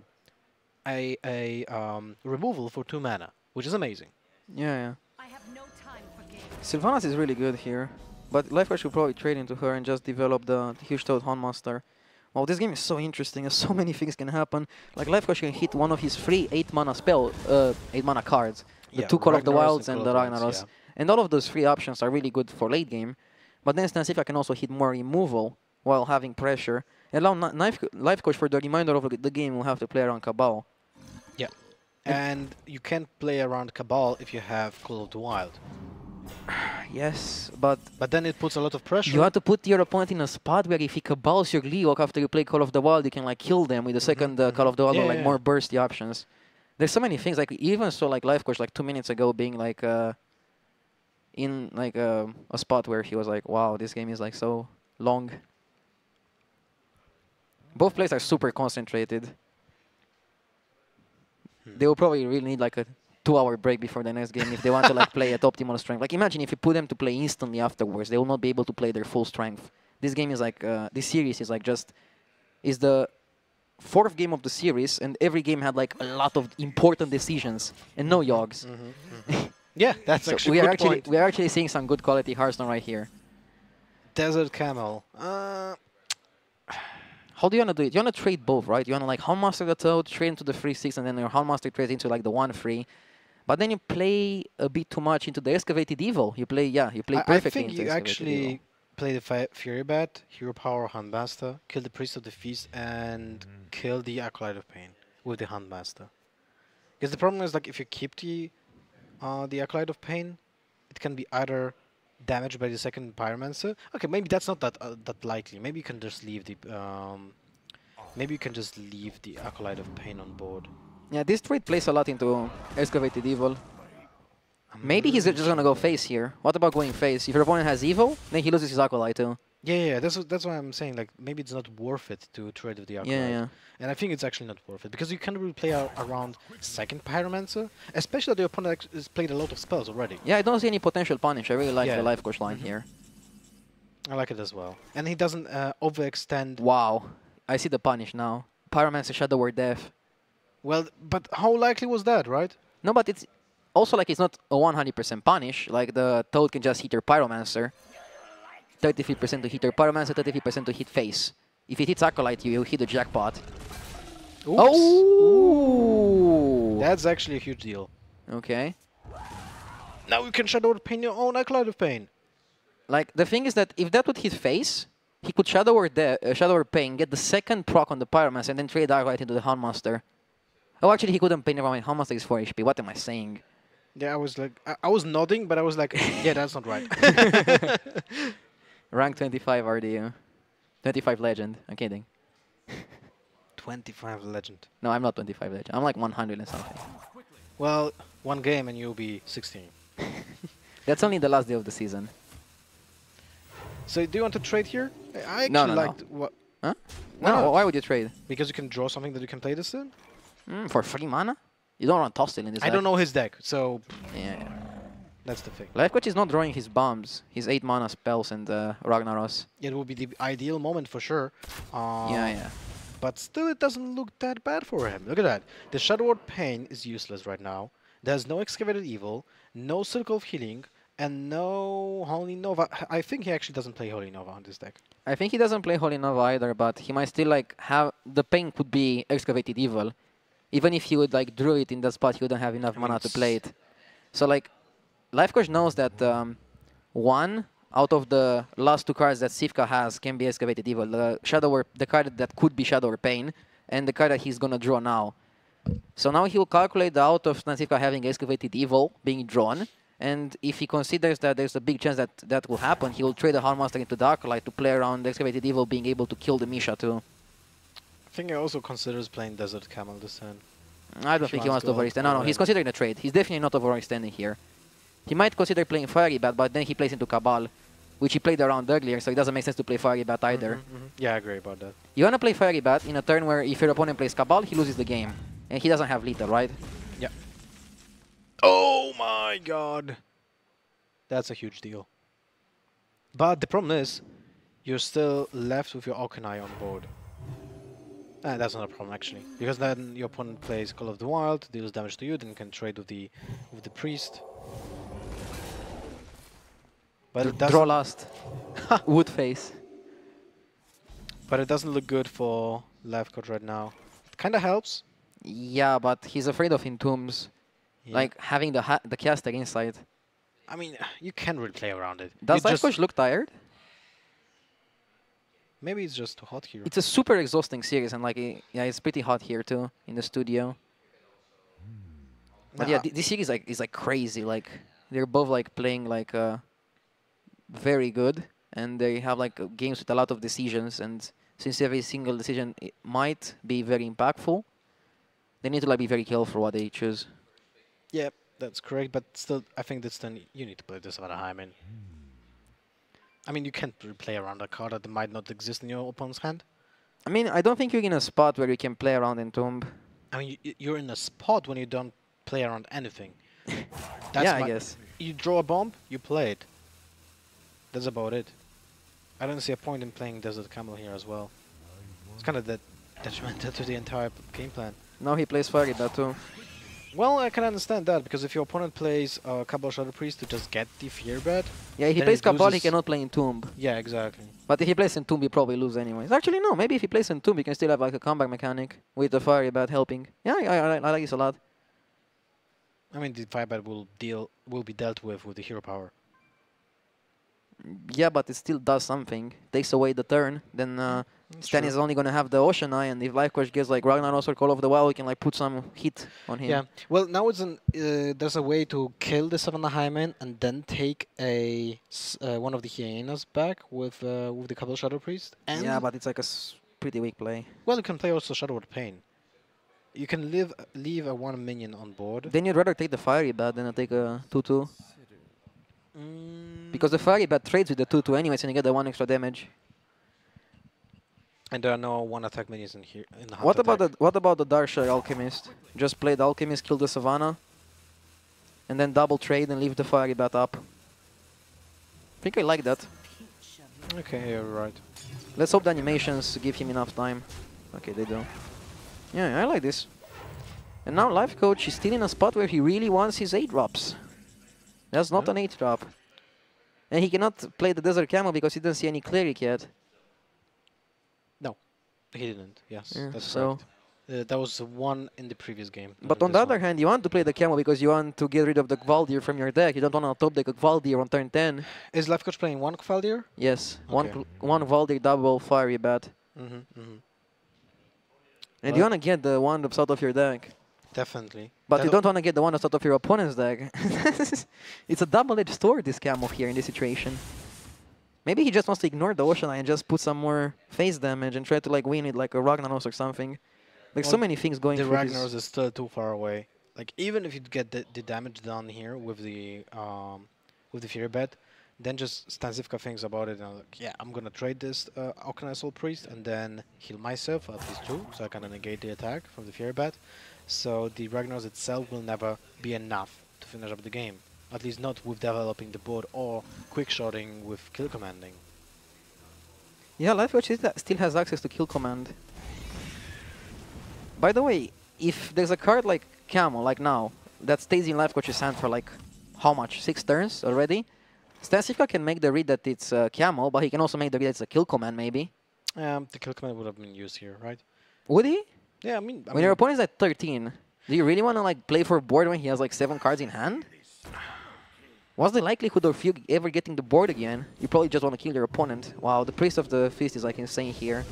a removal for 2 mana, which is amazing. Yeah, yeah. I have no time for games. Sylvanas is really good here. But Life Coach should probably trade into her and just develop the Huge Toad Houndmaster. Wow, this game is so interesting and so many things can happen. Like Life Coach can hit one of his 3 8-mana 8-mana cards. The Yeah, 2 Call of the Ragnaros Wilds and and Call the of the Wilds, Ragnaros. yeah. And all of those 3 options are really good for late game. But then Stancifka can also hit more removal while having pressure. And allow Life Coach for the remainder of the game will have to play around Cabal. Yeah. And you can't play around Cabal if you have Call of the Wild. Yes, but But then it puts a lot of pressure. you have to put your opponent in a spot where if he Cabals your Leok after you play Call of the Wild, you can like kill them with the second Call of the Wild Yeah, or like yeah. more bursty options. There's so many things, like even so like Life Coach like 2 minutes ago being like in like a spot where he was like, wow, this game is like so long. Both players are super concentrated. They will probably really need like a 2-hour break before the next game if they want to like play at optimal strength. Like imagine if you put them to play instantly afterwards, they will not be able to play their full strength. This game is like this series is like is the 4th game of the series, and every game had like a lot of important decisions and no yogs. Yeah, that's So actually a good point. we are actually seeing some good quality Hearthstone right here. Desert Camel. How do you want to do it? You want to trade both, right? You want to like Houndmaster the Toad, trade into the 3/6, and then your Houndmaster trades into like the 1/3. But then you play a bit too much into the Excavated Evil. You play I perfectly think into you Excavated actually Evil. play the Fury Bat, Hero Power, Handmaster, kill the Priest of the Feast, and kill the Acolyte of Pain with the Handmaster. Because the problem is, like, if you keep the Acolyte of Pain, it can be either damaged by the second Pyromancer. Okay, maybe that's not that likely. Maybe you can just leave the Acolyte of Pain on board. Yeah, this trade plays a lot into Excavated Evil. Maybe he's just gonna go face here. What about going face? If your opponent has Evil, then he loses his Acolyte too. Yeah, that's why I'm saying, like, maybe it's not worth it to trade with the Acolyte. Yeah. And I think it's actually not worth it, because you can't really play around second Pyromancer, especially that the opponent has played a lot of spells already. Yeah, I don't see any potential punish. I really like Yeah. the Life Coach line here. I like it as well. And he doesn't overextend. Wow, I see the punish now. Pyromancer Shadow Word Death. Well, but how likely was that, right? No, but it's also like it's not a 100% punish. Like the Toad can just hit your Pyromancer. 33% to hit your Pyromancer, 33% to hit face. If it hits Acolyte, you hit the jackpot. Oops. Oh! That's actually a huge deal. Okay. Now you can Shadow Pain your own Acolyte of Pain. Like, the thing is that if that would hit face, he could Shadow Word Pain, get the second proc on the Pyromancer, and then trade Dark Light into the Houndmaster. Oh, actually, he couldn't Pain. Never mind. Houndmaster is 4 HP. What am I saying? Yeah, I was like, I was nodding, but I was like, yeah, that's not right. Rank 25 RDU. 25 Legend. I'm kidding. 25 legend. No, I'm not 25 Legend. I'm like 100 and something. Well, one game and you'll be 16. That's only the last day of the season. So do you want to trade here? I actually No, no, no. liked what Huh? Why No, not? why would you trade? because you can draw something that you can play this in. For 3 mana? You don't want Tostil in this I deck. don't know his deck, so Yeah. that's the thing. Life Coach is not drawing his bombs. His 8 mana spells and Ragnaros. It will be the ideal moment for sure. Yeah. But still, it doesn't look that bad for him. Look at that. The Shadow Word Pain is useless right now. There's no Excavated Evil, no Circle of Healing, and no Holy Nova. I think he actually doesn't play Holy Nova on this deck. I think he doesn't play Holy Nova either, but he might still like have the pain could be Excavated Evil. Even if he would like draw it in that spot, he wouldn't have enough mana to play it. So like, Life Coach knows that one out of the last 2 cards that Sivka has can be Excavated Evil. The card that could be Shadow or Pain, and the card that he's gonna draw now. So now he will calculate the out of Sivka having Excavated Evil being drawn, and if he considers that there's a big chance that that will happen, he will trade the Houndmaster into Darklight to play around the Excavated Evil being able to kill the Misha too. I think he also considers playing Desert Camel this turn. I don't think he wants to overextend. No, he's considering a trade. He's definitely not overextending here. He might consider playing Fiery Bat, but then he plays into Cabal, which he played around earlier, so it doesn't make sense to play Fiery Bat either. Yeah, I agree about that. You want to play Fiery Bat in a turn where if your opponent plays Cabal, he loses the game. And he doesn't have Lethal, right? Yeah. Oh my god. That's a huge deal. But the problem is, you're still left with your Auchenai on board. That's not a problem actually, because then your opponent plays Call of the Wild, deals damage to you, then you can trade with the priest. But it Draw doesn't. last. Wood face. But it doesn't look good for Life Coach right now. It kind of helps. Yeah, but he's afraid of Entombs. Yeah. Like having the caster inside. I mean, you can really play around it. Does You Life Coach look tired? Maybe it's just too hot here. It's a super exhausting series, and like, yeah, it's pretty hot here too in the studio. But Nah, yeah, this series is like crazy. Like they're both like playing like very good, and they have like games with a lot of decisions. And since every single decision might be very impactful, they need to like be very careful for what they choose. Yeah, that's correct. But still, I think that's then you need to play this Valheim in. I mean, you can't really play around a card that might not exist in your opponent's hand. I mean, I don't think you're in a spot where you can play around Entomb. I mean, you're in a spot when you don't play around anything. Yeah, I guess. You draw a bomb, you play it. That's about it. I don't see a point in playing Desert Camel here as well. It's kind of detrimental to the entire game plan. Now he plays Fairy Bat too. Well, I can understand that, because if your opponent plays Cabal Shadow Priest to just get the Fear Bat... Yeah, if he then plays it Cabal, he loses- cannot play Entomb. Yeah, exactly. But if he plays Entomb, he probably lose anyways. Actually, no. Maybe if he plays Entomb, he can still have like a comeback mechanic with the Fiery Bat helping. Yeah, I like this a lot. I mean, the Fire Bat will be dealt with the hero power. Yeah, but it still does something. Takes away the turn. Then Stan is only gonna have the Ocean Eye, and if Life Coach gets like Ragnaros or Call of the Wild, we can like put some hit on him. Yeah. Well, now it's there's a way to kill the Savannah Highman and then take one of the Hyenas back with the Cabal Shadow Priest. And Yeah, but it's like a pretty weak play. well, you can play also Shadow Word Pain. You can leave a 1 minion on board. Then you'd rather take the Fiery Bat than take a 2/2. Because the Fiery Bat trades with the 2/2 anyways, and you get the 1 extra damage. And there are no 1-attack minions in here. In the What about the Darkshire Alchemist? Just play the Alchemist, kill the Savannah, and then double trade and leave the Fiery Bat up. I think I like that. Okay, you're right. Let's hope the animations give him enough time. Okay, they do. Yeah, I like this. And now Life Coach is still in a spot where he really wants his 8-drops. That's not an 8-drop. And he cannot play the Desert Camel because he doesn't see any Cleric yet. No, he didn't. Yes, Yeah, that's so correct. That was one in the previous game. But on the other hand, you want to play the Camel because you want to get rid of the Gvaldir from your deck. You don't want to top deck a Gvaldir on turn 10. Is Life Coach playing one Kvaldir? Yes, Okay. one Gvaldir double Fiery Bat. And you Well- want to get the one that's out of your deck. Definitely. But you That- don't want to get the one that's out of your opponent's deck. It's a double-edged sword, this Camel here in this situation. Maybe he just wants to ignore the Ocean Eye and just put some more face damage and try to like win it like a Ragnaros or something. Like so Well, many things going The through Ragnaros his... is still too far away. Like even if you get the damage done here with the Fury Bet, then just Stansivka thinks about it and like, yeah, I'm gonna trade this Arcanine Soul Priest and then heal myself at least 2, so I can negate the attack from the Fury Bet. So the Ragnaros itself will never be enough to finish up the game. At least not with developing the board or quick shotting with kill commanding. Yeah, Life Coach still has access to Kill Command. By the way, if there's a card like Camel, like now, that stays in Life Coach's hand for like, how much? 6 turns already? Stansivka can make the read that it's Camel, but he can also make the read that it's a Kill Command, maybe. The kill command would have been used here, right? Would he? Yeah, I mean, When your opponent's at 13, do you really want to like play for board when he has like 7 cards in hand? What's the likelihood of you ever getting the board again? You probably just want to kill your opponent. Wow, the Priest of the Fist is like insane here.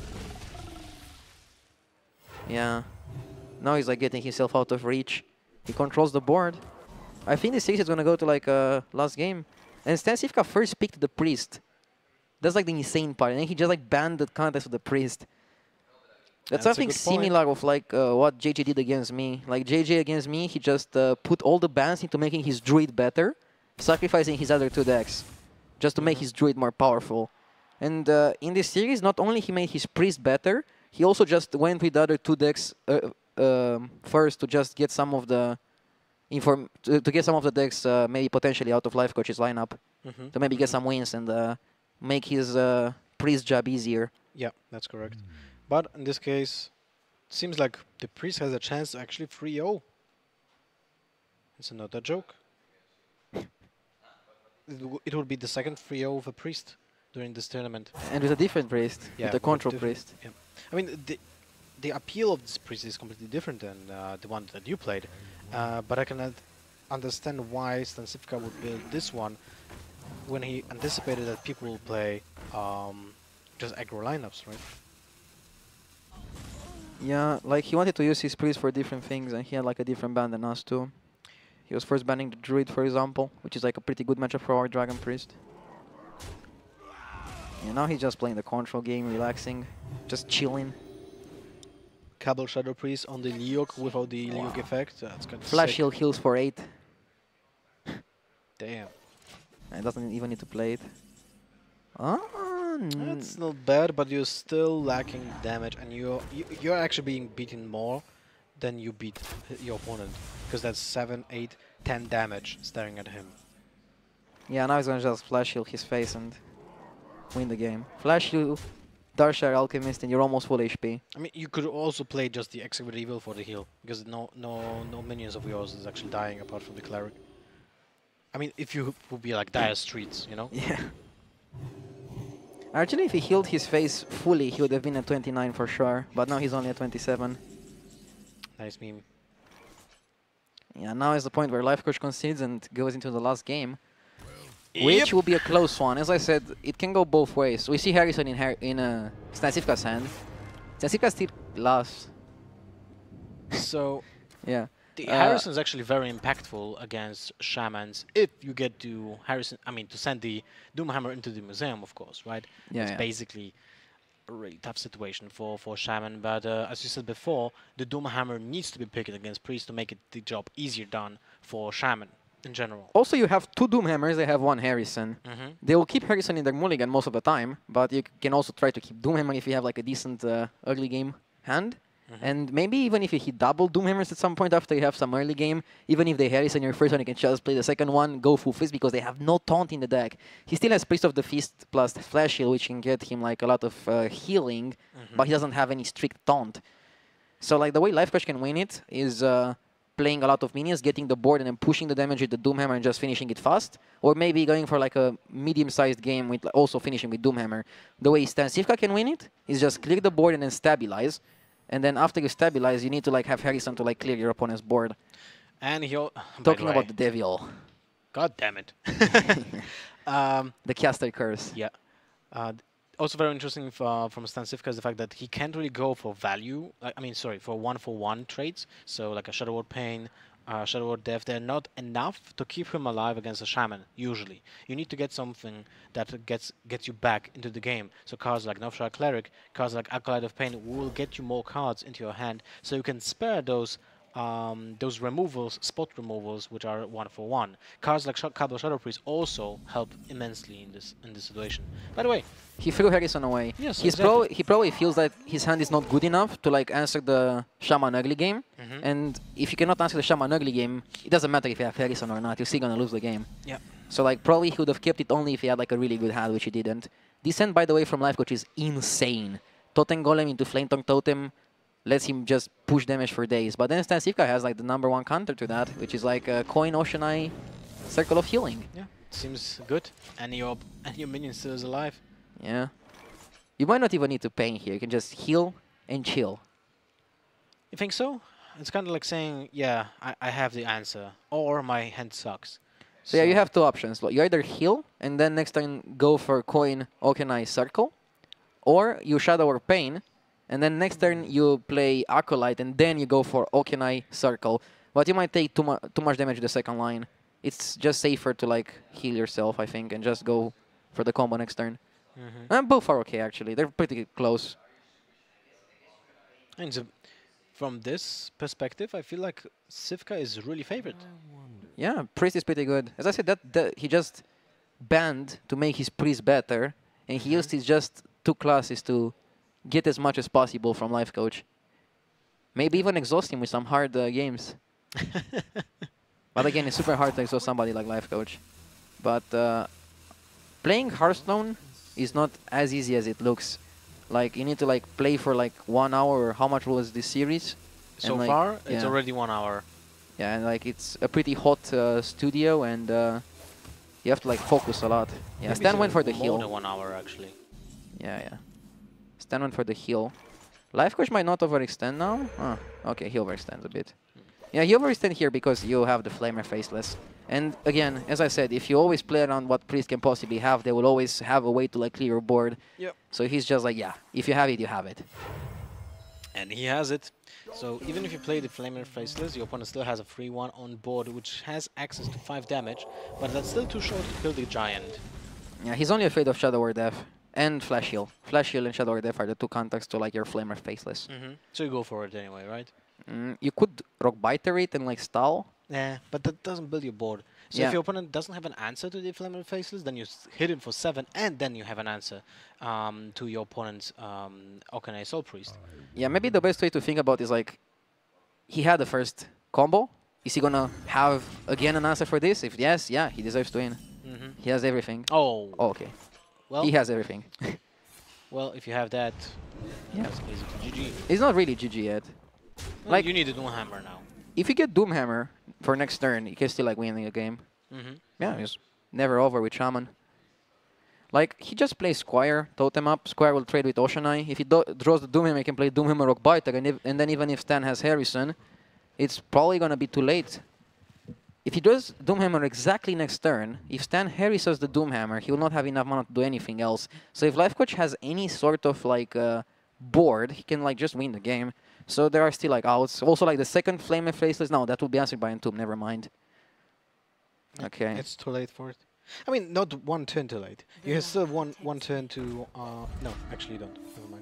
Yeah. Now he's like getting himself out of reach. He controls the board. I think the series is going to go to like last game. And Stansivka first picked the Priest. That's like the insane part. And then he just like banned the contest with the Priest. That's That's a something good point. similar of like what JJ did against me. Like JJ against me, he just put all the bans into making his Druid better, sacrificing his other 2 decks, just to make his Druid more powerful. And in this series, not only he made his Priest better, he also just went with the other 2 decks first to just get some of the to get some of the decks maybe potentially out of Life Coach's lineup, to maybe get some wins and make his Priest job easier. Yeah, that's correct. But in this case, seems like the Priest has a chance to actually 3-0. It's not a joke. It will be the second 3-0 of a Priest during this tournament. And with a different Priest, with a with control different- Priest. Yeah. I mean, the appeal of this Priest is completely different than the one that you played. But I can understand why Stansivka would build this one when he anticipated that people will play just aggro lineups, right? Yeah, like he wanted to use his Priest for different things, and he had like a different ban than us too. He was first banning the Druid, for example, which is like a pretty good matchup for our Dragon Priest. Yeah, now he's just playing the control game, relaxing, just chilling. Cabal Shadow Priest on the Leok without the Leok effect. That's kind of Flash sick. Shield heals for 8. Damn. And doesn't even need to play it. Ah, That's not bad, but you're still lacking damage, and you're actually being beaten more than you beat your opponent, because that's 7, 8, 10 damage staring at him. yeah, now he's gonna just Flash Shield his face and win the game. Flash Shield, Darkshire Alchemist, and you're almost full HP. I mean, you could also play just the Execute Evil for the heal, because no minions of yours is actually dying apart from the Cleric. I mean, if you would be like Dire Streets, you know? Yeah. Actually, if he healed his face fully, he would have been at 29 for sure. But now he's only at 27. Nice meme. Yeah, now is the point where Life Coach concedes and goes into the last game, which will be a close one. As I said, it can go both ways. We see Harrison in Stansivka's hand. Stansivka still lost. So, Yeah. the Harrison's actually very impactful against Shamans if you get to to send the Doomhammer into the museum, of course, right? Yeah, It's yeah. basically a really tough situation for Shaman, but as you said before, the Doomhammer needs to be picked against Priest to make it the job easier done for Shaman in general. Also, you have 2 Doomhammers, they have 1 Harrison. They will keep Harrison in their mulligan most of the time, but you can also try to keep Doomhammer if you have like a decent early game hand. And maybe even if you hit double Doomhammers at some point after you have some early game, even if they Harrison your first one, you can just play the second one, go full fist because they have no taunt in the deck. He still has Priest of the Fist plus Flash Shield, which can get him like a lot of healing, but he doesn't have any strict taunt. So like the way Life Coach can win it is playing a lot of minions, getting the board and then pushing the damage with the Doomhammer and just finishing it fast. Or maybe going for like a medium-sized game with also finishing with Doomhammer. The way Stansivka can win it is just clear the board and then stabilize. And then after you stabilize, you need to like have Harrison to like clear your opponent's board. And he... By Talking the about way, the Devil. God damn it. um, The caster curse. yeah. Also very interesting from Stancifka is the fact that he can't really go for value. For one-for-one trades. So like a Shadow Word Pain, Shadow Word Death, they're not enough to keep him alive against a Shaman, usually. You need to get something that gets you back into the game. So cards like Novshar Cleric, cards like Acolyte of Pain will get you more cards into your hand, so you can spare those removals, spot removals, which are one-for-one. Cards like Cabal Shadow Priest also help immensely in this situation. By the way, He threw Harrison away. Yes, He probably feels that his hand is not good enough to like answer the Shaman early game. And if you cannot answer the Shaman early game, it doesn't matter if you have Harrison or not. You're still gonna lose the game. yeah. So like probably he would have kept it only if he had like a really good hand, which he didn't. Descent, by the way, from Life Coach is insane. Totem Golem into Flame Tongue Totem lets him just push damage for days. But then Stancifka has like the #1 counter to that, which is like a Coin Ocean Eye Circle of Healing. Yeah, seems good. And your minion still is alive. Yeah. You might not even need to pain here. You can just heal and chill. You think so? It's kind of like saying, yeah, I have the answer, or my hand sucks. So yeah, you have two options. You either heal and then next turn go for Coin Ocean Eye Circle, or you Shadow or Pain, and then next turn you play Acolyte and then you go for Ocean Eye Circle. But you might take too much damage to the second line. It's just safer to like heal yourself, I think, and just go for the combo next turn. And both are okay, actually. They're pretty close. And so from this perspective, I feel like Sivka is really favored. Yeah, Priest is pretty good. As I said, that he just banned to make his Priest better, and he used his just two classes to get as much as possible from Life Coach. Maybe even exhaust him with some hard games. But again, it's super hard to exhaust somebody like Life Coach. But playing Hearthstone is not as easy as it looks. Like, you need to like play for like 1 hour, or how much was this series? So And, like, far, it's yeah. already 1 hour. Yeah, and like it's a pretty hot studio, and you have to like focus a lot. Yeah, Maybe Stan it's went for the more heal. than 1 hour, actually. Yeah. Stan went for the heal. Life Coach might not overextend now. Oh, okay, he overextends a bit. Yeah, he overextend here because you have the Flamer Faceless. And again, as I said, if you always play around what Priest can possibly have, they will always have a way to like clear your board. Yep. So he's just like, yeah, if you have it, you have it. And he has it. So even if you play the Flamer Faceless, your opponent still has a free one on board, which has access to 5 damage, but that's still too short to kill the giant. Yeah, he's only afraid of Shadow or Death and Flash Heal. Flash Heal and Shadow or Death are the two contacts to like your Flamer Faceless. So you go for it anyway, right? You could Rock Biter it and like stall. Yeah, but that doesn't build your board. So Yeah. if your opponent doesn't have an answer to the Flamer Faceless, then you hit him for 7, and then you have an answer to your opponent's Okane Soul Priest. Yeah, maybe the best way to think about is like, he had the first combo. Is he gonna have again an answer for this? If yes, yeah, he deserves to win. He has everything. Oh, Oh, okay. well, He has everything. well, if you have that, Yeah. that's basically GG. It's not really GG yet. Well, Like- you need a Doomhammer now. If you get Doomhammer for next turn, you can still like winning a game. Yeah, it's never over with Shaman. Like, he just plays Squire, Totem up. Squire will trade with Ocean Eye. If he draws the Doomhammer, he can play Doomhammer Rock Biter, and then even if Stan has Harrison, it's probably gonna be too late. If he does Doomhammer exactly next turn, if Stan Harrisons the Doomhammer, he will not have enough mana to do anything else. So if Life Coach has any sort of like board, he can like just win the game. So there are still like outs. Also like the second Flame Faceless, no, that will be answered by Entomb, never mind. Okay. It's too late for it. I mean, not 1 turn too late. You have still one turn to... no, actually you don't. Never mind.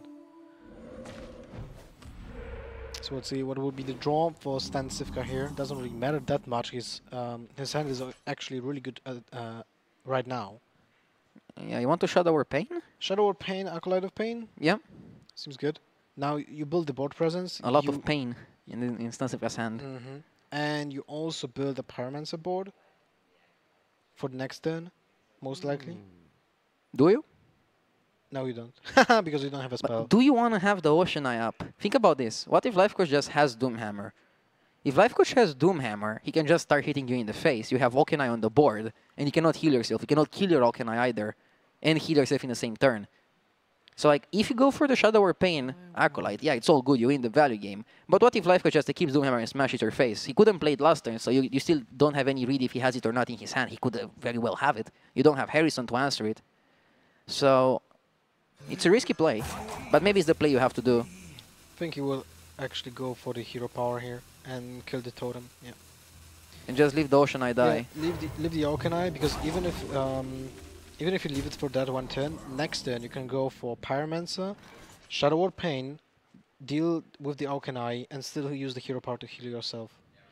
So let's see what would be the draw for Stancifka here. Doesn't really matter that much. His hand is actually really good right now. Yeah, you want to Shadow or Pain? Shadow or Pain, Acolyte of Pain? Yeah. Seems good. Now you build the board presence. A lot you of pain in the Stancifka's hand. And you also build a Pyromancer board for the next turn, most likely. Do you? No, you don't. Because you don't have a spell. But do you want to have the Ocean Eye up? Think about this. What if Life Coach just has Doomhammer? If Life Coach has Doomhammer, he can just start hitting you in the face. You have Ocean Eye on the board, and you cannot heal yourself. You cannot kill your Ocean Eye either, and heal yourself in the same turn. So like, if you go for the Shadow or Pain Acolyte, yeah, it's all good, you win the value game. But what if Life Coach just keeps Doomhammer and smashes your face? He couldn't play it last turn, so you still don't have any read if he has it or not in his hand. He could very well have it. You don't have Harrison to answer it. So, it's a risky play, but maybe it's the play you have to do. I think he will actually go for the hero power here and kill the totem. Yeah. And just leave the Ocean Eye die. Yeah, leave the Okanai, because even if you leave it for that one turn, next turn you can go for Pyromancer, Shadow or Pain, deal with the Okanai, and still use the hero power to heal yourself.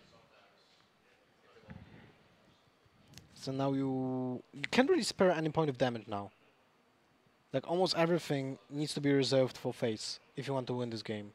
So now you can't really spare any point of damage now. Like almost everything needs to be reserved for face if you want to win this game.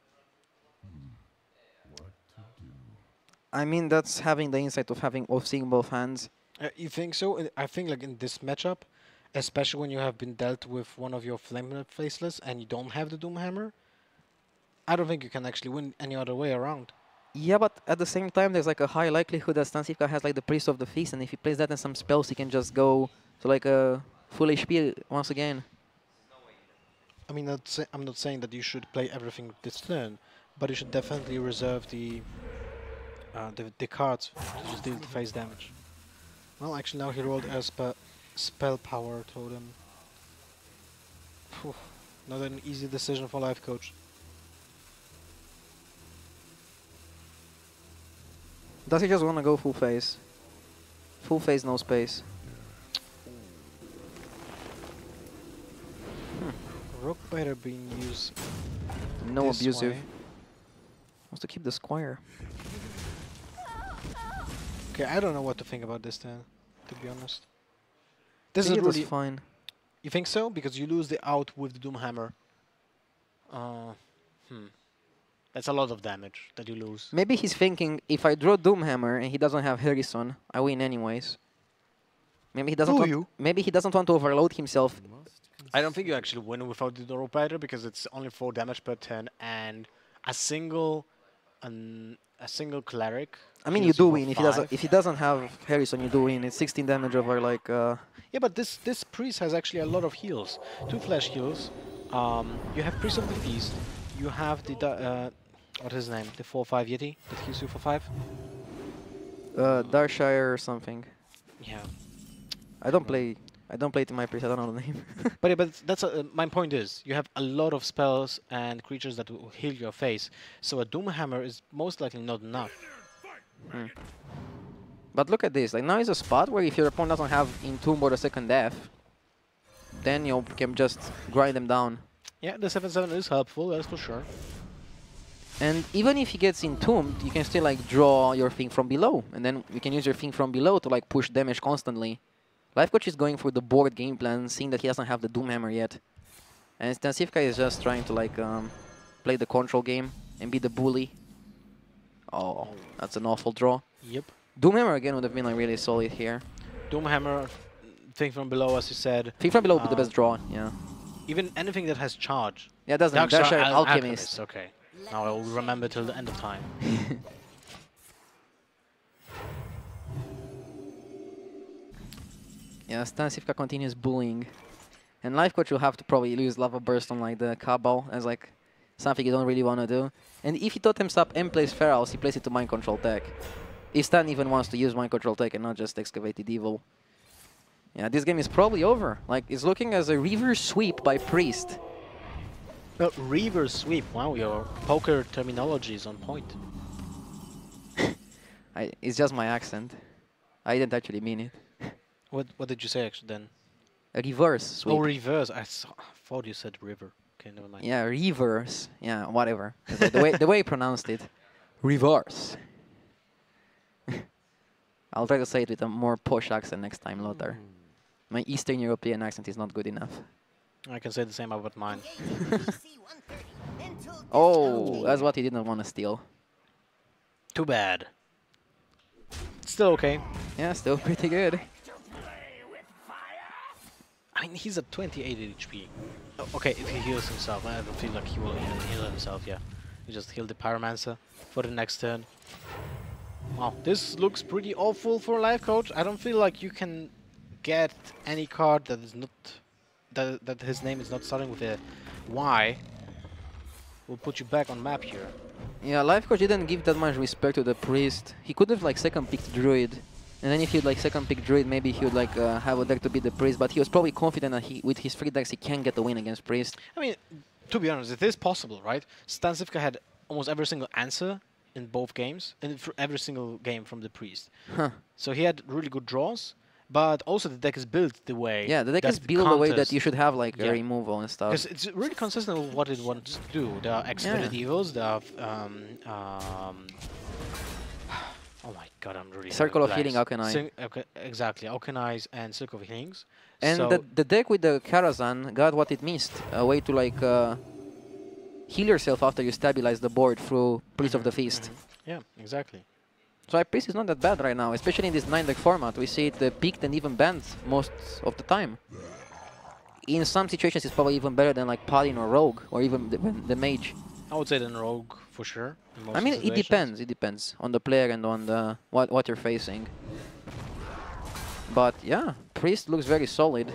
I mean, that's having the insight of seeing both hands. You think so? I think like in this matchup, especially when you have been dealt with one of your Flame Faceless and you don't have the Doomhammer, I don't think you can actually win any other way around. Yeah, but at the same time, there's like a high likelihood that Stansifka has like the Priest of the Feast, and if he plays that and some spells, he can just go to like a full HP once again. I mean, I'm not saying that you should play everything this turn, but you should definitely reserve the cards to just deal the face damage. Well, actually now he rolled a spell power totem. Phew, not an easy decision for Life Coach. Does he just want to go full face? Full face, no space. Rock Biter being used. No this abusive. way. Wants to keep the Squire. Okay, I don't know what to think about this then, to be honest. I This is think it was really... fine. You think so? Because you lose the out with the Doomhammer. That's a lot of damage that you lose. Maybe he's thinking, if I draw Doomhammer and he doesn't have Harrison, I win anyways. Maybe he doesn't. Maybe he doesn't want to overload himself. I don't think you actually win without the Rock Biter because it's only 4 damage per turn and a single cleric. I mean, you heals do for win if he doesn't have Harrison. You do win. It's 16 damage over like. Yeah, but this priest has actually a lot of heals. 2 flash heals. You have Priest of the Feast. You have the what is his name? The 4/5 Yeti that heals you for 5. Darkshire or something. Yeah. I don't play it in my priest. I don't know the name. But yeah, but that's my point is you have a lot of spells and creatures that will heal your face. So a Doomhammer is most likely not enough. But look at this. Like now is a spot where if your opponent doesn't have Entomb or the second death, then you can just grind them down. Yeah, the 7/7 is helpful, that's for sure. And even if he gets entombed, you can still like draw your thing from below, and then you can use your thing from below to like push damage constantly. Life Coach is going for the board game plan, seeing that he doesn't have the Doomhammer yet, and Stansifka is just trying to like play the control game and be the bully. Oh, that's an awful draw. Yep. Doomhammer again would have been like really solid here. Doomhammer, thing from below, as you said. Thing from below would be the best draw. Yeah. Even anything that has charge. Yeah, doesn't. Darkshire Alchemist. Okay. Now I will remember till the end of time. Yeah, Stansifka continues bullying. And Life Coach will have to probably use Lava Burst on like the Cabal as like something you don't really want to do. And if he totems up and plays Ferals, he plays it to Mind Control Tech. If Stan even wants to use Mind Control Tech and not just Excavated Evil. Yeah, this game is probably over. Like, it's looking as a reverse sweep by Priest. Reverse sweep. Wow, your poker terminology is on point. It's just my accent. I didn't actually mean it. What did you say actually then? A reverse sweep. Oh, reverse. I thought you said river. Okay, never mind. Yeah, reverse. Yeah, whatever. the way he pronounced it. Reverse. I'll try to say it with a more posh accent next time, Lothar. My Eastern European accent is not good enough. I can say the same about mine. Oh, that's what he didn't want to steal. Too bad. Still okay. Yeah, still pretty good. I mean, he's at 28 HP. Oh, okay, if he heals himself, I don't feel like he will heal himself, yeah. He just healed the Pyromancer for the next turn. Wow, this looks pretty awful for Life Coach. I don't feel like you can get any card that is not that his name is not starting with a Y will put you back on map here. Yeah, Life Coach didn't give that much respect to the Priest. He could have like second picked Druid. And then if he'd like second pick Druid, maybe he would like have a deck to beat the Priest, but he was probably confident that with his 3 decks he can get the win against Priest. I mean, to be honest, it is possible, right? Stancifka had almost every single answer in both games, and for every single game from the Priest. Huh. So he had really good draws, but also the deck is built the way. Yeah, the deck that is built the way that counters- you should have like a Yeah. removal and stuff. Because it's really consistent with what it wants to do. There are Exfillet Evils, there are oh my god, I'm really Circle of blanks. Healing Alkani. Exactly, Alkanize and Circle of Healings. And so the deck with the Karazhan got what it missed. A way to like heal yourself after you stabilize the board through Priest of the Feast. yeah, exactly. So Priest is not that bad right now, especially in this 9-deck format. We see it peaked and even banned most of the time. In some situations, it's probably even better than like Paladin or Rogue, or even the Mage. I would say then Rogue for sure. in most I mean, it situations. depends. It depends on the player and on the what you're facing. But yeah, Priest looks very solid.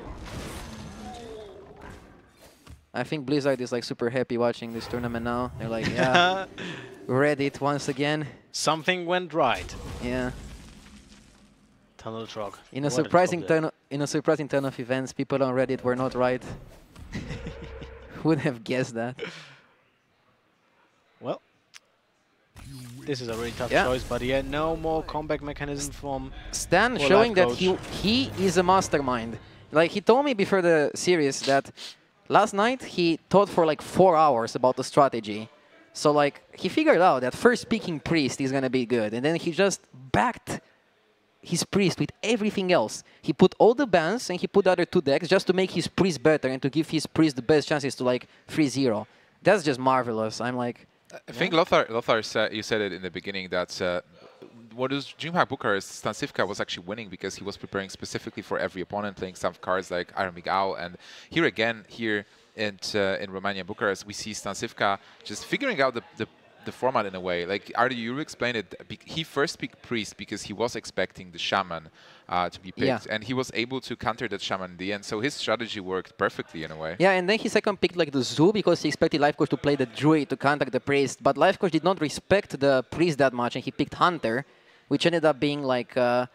I think Blizzard is like super happy watching this tournament now. They're like, yeah, Reddit once again. Something went right. Yeah. Tunnel Trog. In a What surprising trog turn of events, people on Reddit were not right. Who would have guessed that? Well, this is a really tough Yeah. choice, but yeah, no more comeback mechanism from Stan Poor showing life that he is a mastermind. Like he told me before the series that last night he thought for like 4 hours about the strategy. So like he figured out that first picking Priest is gonna be good, and then he just backed his Priest with everything else. He put all the bans and he put the other 2 decks just to make his Priest better and to give his Priest the best chances to like 3-0. That's just marvelous. I'm like, I think Lothar said, you said it in the beginning that what was DreamHack Bucharest, Stancifka was actually winning because he was preparing specifically for every opponent, playing some cards like Iron Miguel. And here again, in Romania, Bucharest, we see Stancifka just figuring out the format in a way. Like, Artie, you explained it. He first picked Priest because he was expecting the Shaman to be picked. Yeah. And he was able to counter that Shaman in the end. So his strategy worked perfectly in a way. yeah, and then he second picked like the Zoo because he expected Life Coach to play the Druid to contact the Priest. But Life Coach did not respect the Priest that much and he picked Hunter, which ended up being like,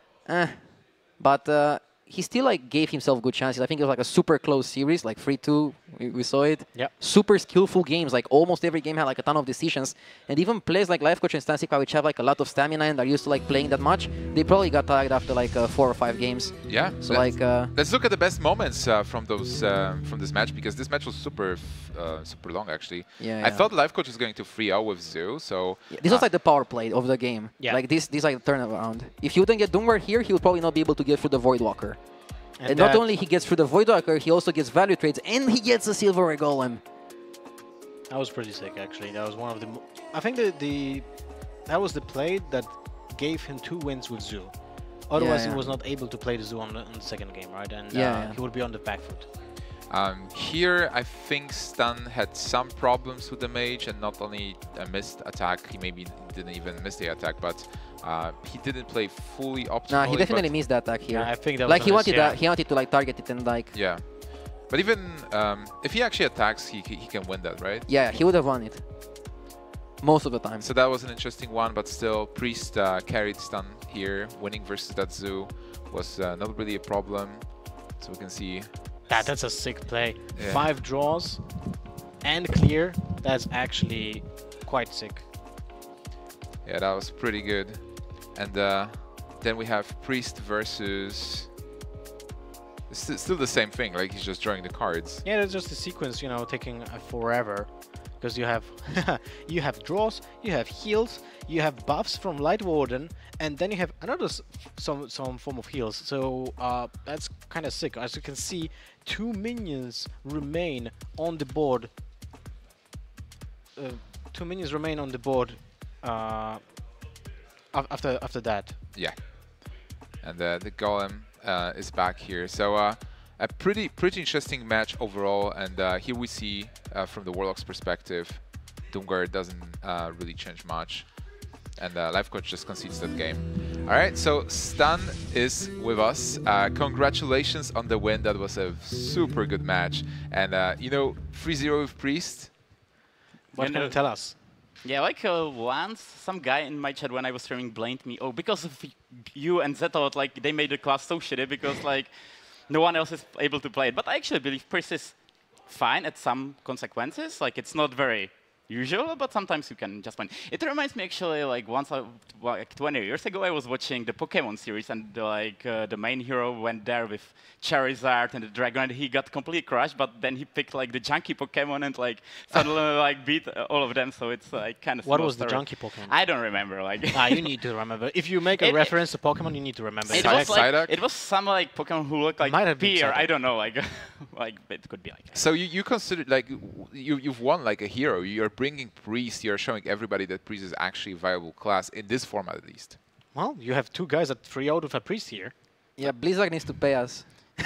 But he still like gave himself good chances. I think it was like a super close series, like 3-2. We saw it. Yeah. Super skillful games. Like almost every game had like a ton of decisions. And even players like Life Coach and Stancifka, which have like a lot of stamina and are used to like playing that much, they probably got tired after like 4 or 5 games. Yeah. So like, let's look at the best moments from this match, because this match was super long actually. Yeah, I yeah. thought Life Coach was going to 3-0 with Zoo, so this was like the power play of the game. Yeah. Like this like the turnaround. If he wouldn't get Doomguard here, he would probably not be able to get through the Voidwalker. And not that- only he gets through the Voidwalker, he also gets value trades, and he gets a Silver Golem. That was pretty sick, actually. That was one of the. I think that was the play that gave him 2 wins with Zoo. Otherwise, yeah. he was not able to play the Zoo on the second game, right? And Yeah. he would be on the back foot. here I think Stan had some problems with the Mage, and not only a missed attack, he maybe didn't even miss the attack, but he didn't play fully optimally. Nah, he definitely but missed the attack here. Yeah, I think that like was he a miss, wanted yeah. he wanted to like target it and like Yeah, but even if he actually attacks, he can win that, right? yeah, he would have won it most of the time. So that was an interesting one, but still, Priest carried Stan here. Winning versus that Zoo was not really a problem. So we can see. That's a sick play. Yeah. 5 draws and clear. That's actually quite sick. Yeah, that was pretty good. And then we have Priest versus. It's still the same thing. Like he's just drawing the cards. Yeah, that's just a sequence, you know, taking forever. Because you have you have draws, you have heals, you have buffs from Light Warden, and then you have another some form of heals. So that's kind of sick. As you can see, 2 minions remain on the board. 2 minions remain on the board after that. Yeah. And the Golem is back here. So a pretty interesting match overall. And here we see from the Warlock's perspective, Doomguard doesn't really change much. And Life Coach just concedes that game. All right, so Stan is with us. Congratulations on the win. That was a super good match. And, you know, 3-0 with Priest. What can you tell us? Yeah, like once some guy in my chat when I was streaming blamed me, oh, because of you and Zetot, like they made the class so shitty because like no one else is able to play it. But I actually believe Priest is fine at some consequences. Like it's not very usual, but sometimes you can just win. It reminds me actually like once, like 20 years ago, I was watching the Pokemon series and the main hero went there with Charizard and the Dragon and he got completely crushed, but then he picked like the junky Pokemon and like suddenly like beat all of them, so it's like kind of What was the junky Pokemon? I don't remember. Like You need to remember. If you make a reference to Pokemon, you need to remember. It was some like Pokemon who looked like Might have been Pier. Psyduck. I don't know, like like it could be like. So you consider like you've won like a hero. You're bringing Priest. You're showing everybody that Priest is actually a viable class in this format at least. Well, you have two guys at 3-0 with a Priest here. Yeah, Blizzard needs to pay us.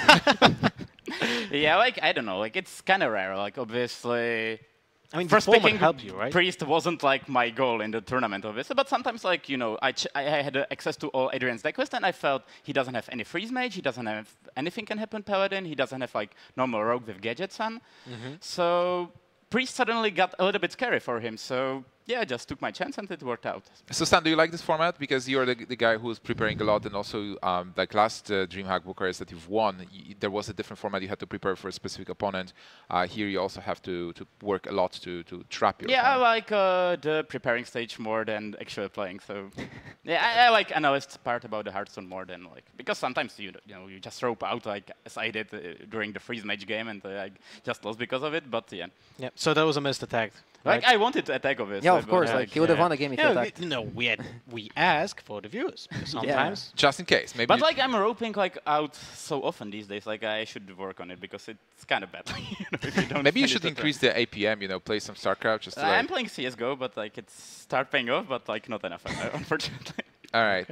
Yeah, like I don't know, like it's kind of rare. Like obviously, I mean, first the format picking helped you, right? Priest wasn't like my goal in the tournament, obviously. But sometimes, like you know, I had access to all Adrian's deck list, and I felt he doesn't have any freeze mage, he doesn't have anything can happen paladin, he doesn't have like normal rogue with gadgets on. So Priest suddenly got a little bit scary for him. So yeah, I just took my chance and it worked out. So Stan, do you like this format? Because you're the guy who's preparing a lot, and also like last DreamHack Bucharest that you've won, there was a different format. You had to prepare for a specific opponent. Here you also have to work a lot to trap your Yeah, I opponent. like the preparing stage more than actually playing. So yeah, I like analyst part about the Hearthstone more than like because sometimes you know you just rope out like as I did during the freeze match game and I just lost because of it. But yeah, Yeah. So that was a missed attack. like right? I wanted to attack obviously. Yeah, of but, course. Like he would have won the game if he attacked. No, we ask for the viewers sometimes. Just in case, maybe. But like I'm roping like out so often these days, like I should work on it because it's kind of bad. You know, if you don't maybe you finish should the increase the APM. You know, play some StarCraft just to. I'm Like playing CS:GO, but like it's start paying off, but like not enough, unfortunately. all right.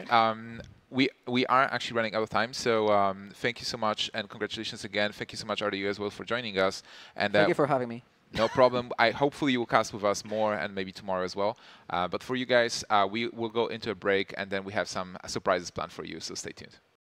We are actually running out of time, so thank you so much and congratulations again. Thank you so much, RDU, as well for joining us. And Thank you for having me. no problem. Hopefully you will cast with us more and maybe tomorrow as well. But for you guys, we will go into a break and then we have some surprises planned for you. So stay tuned.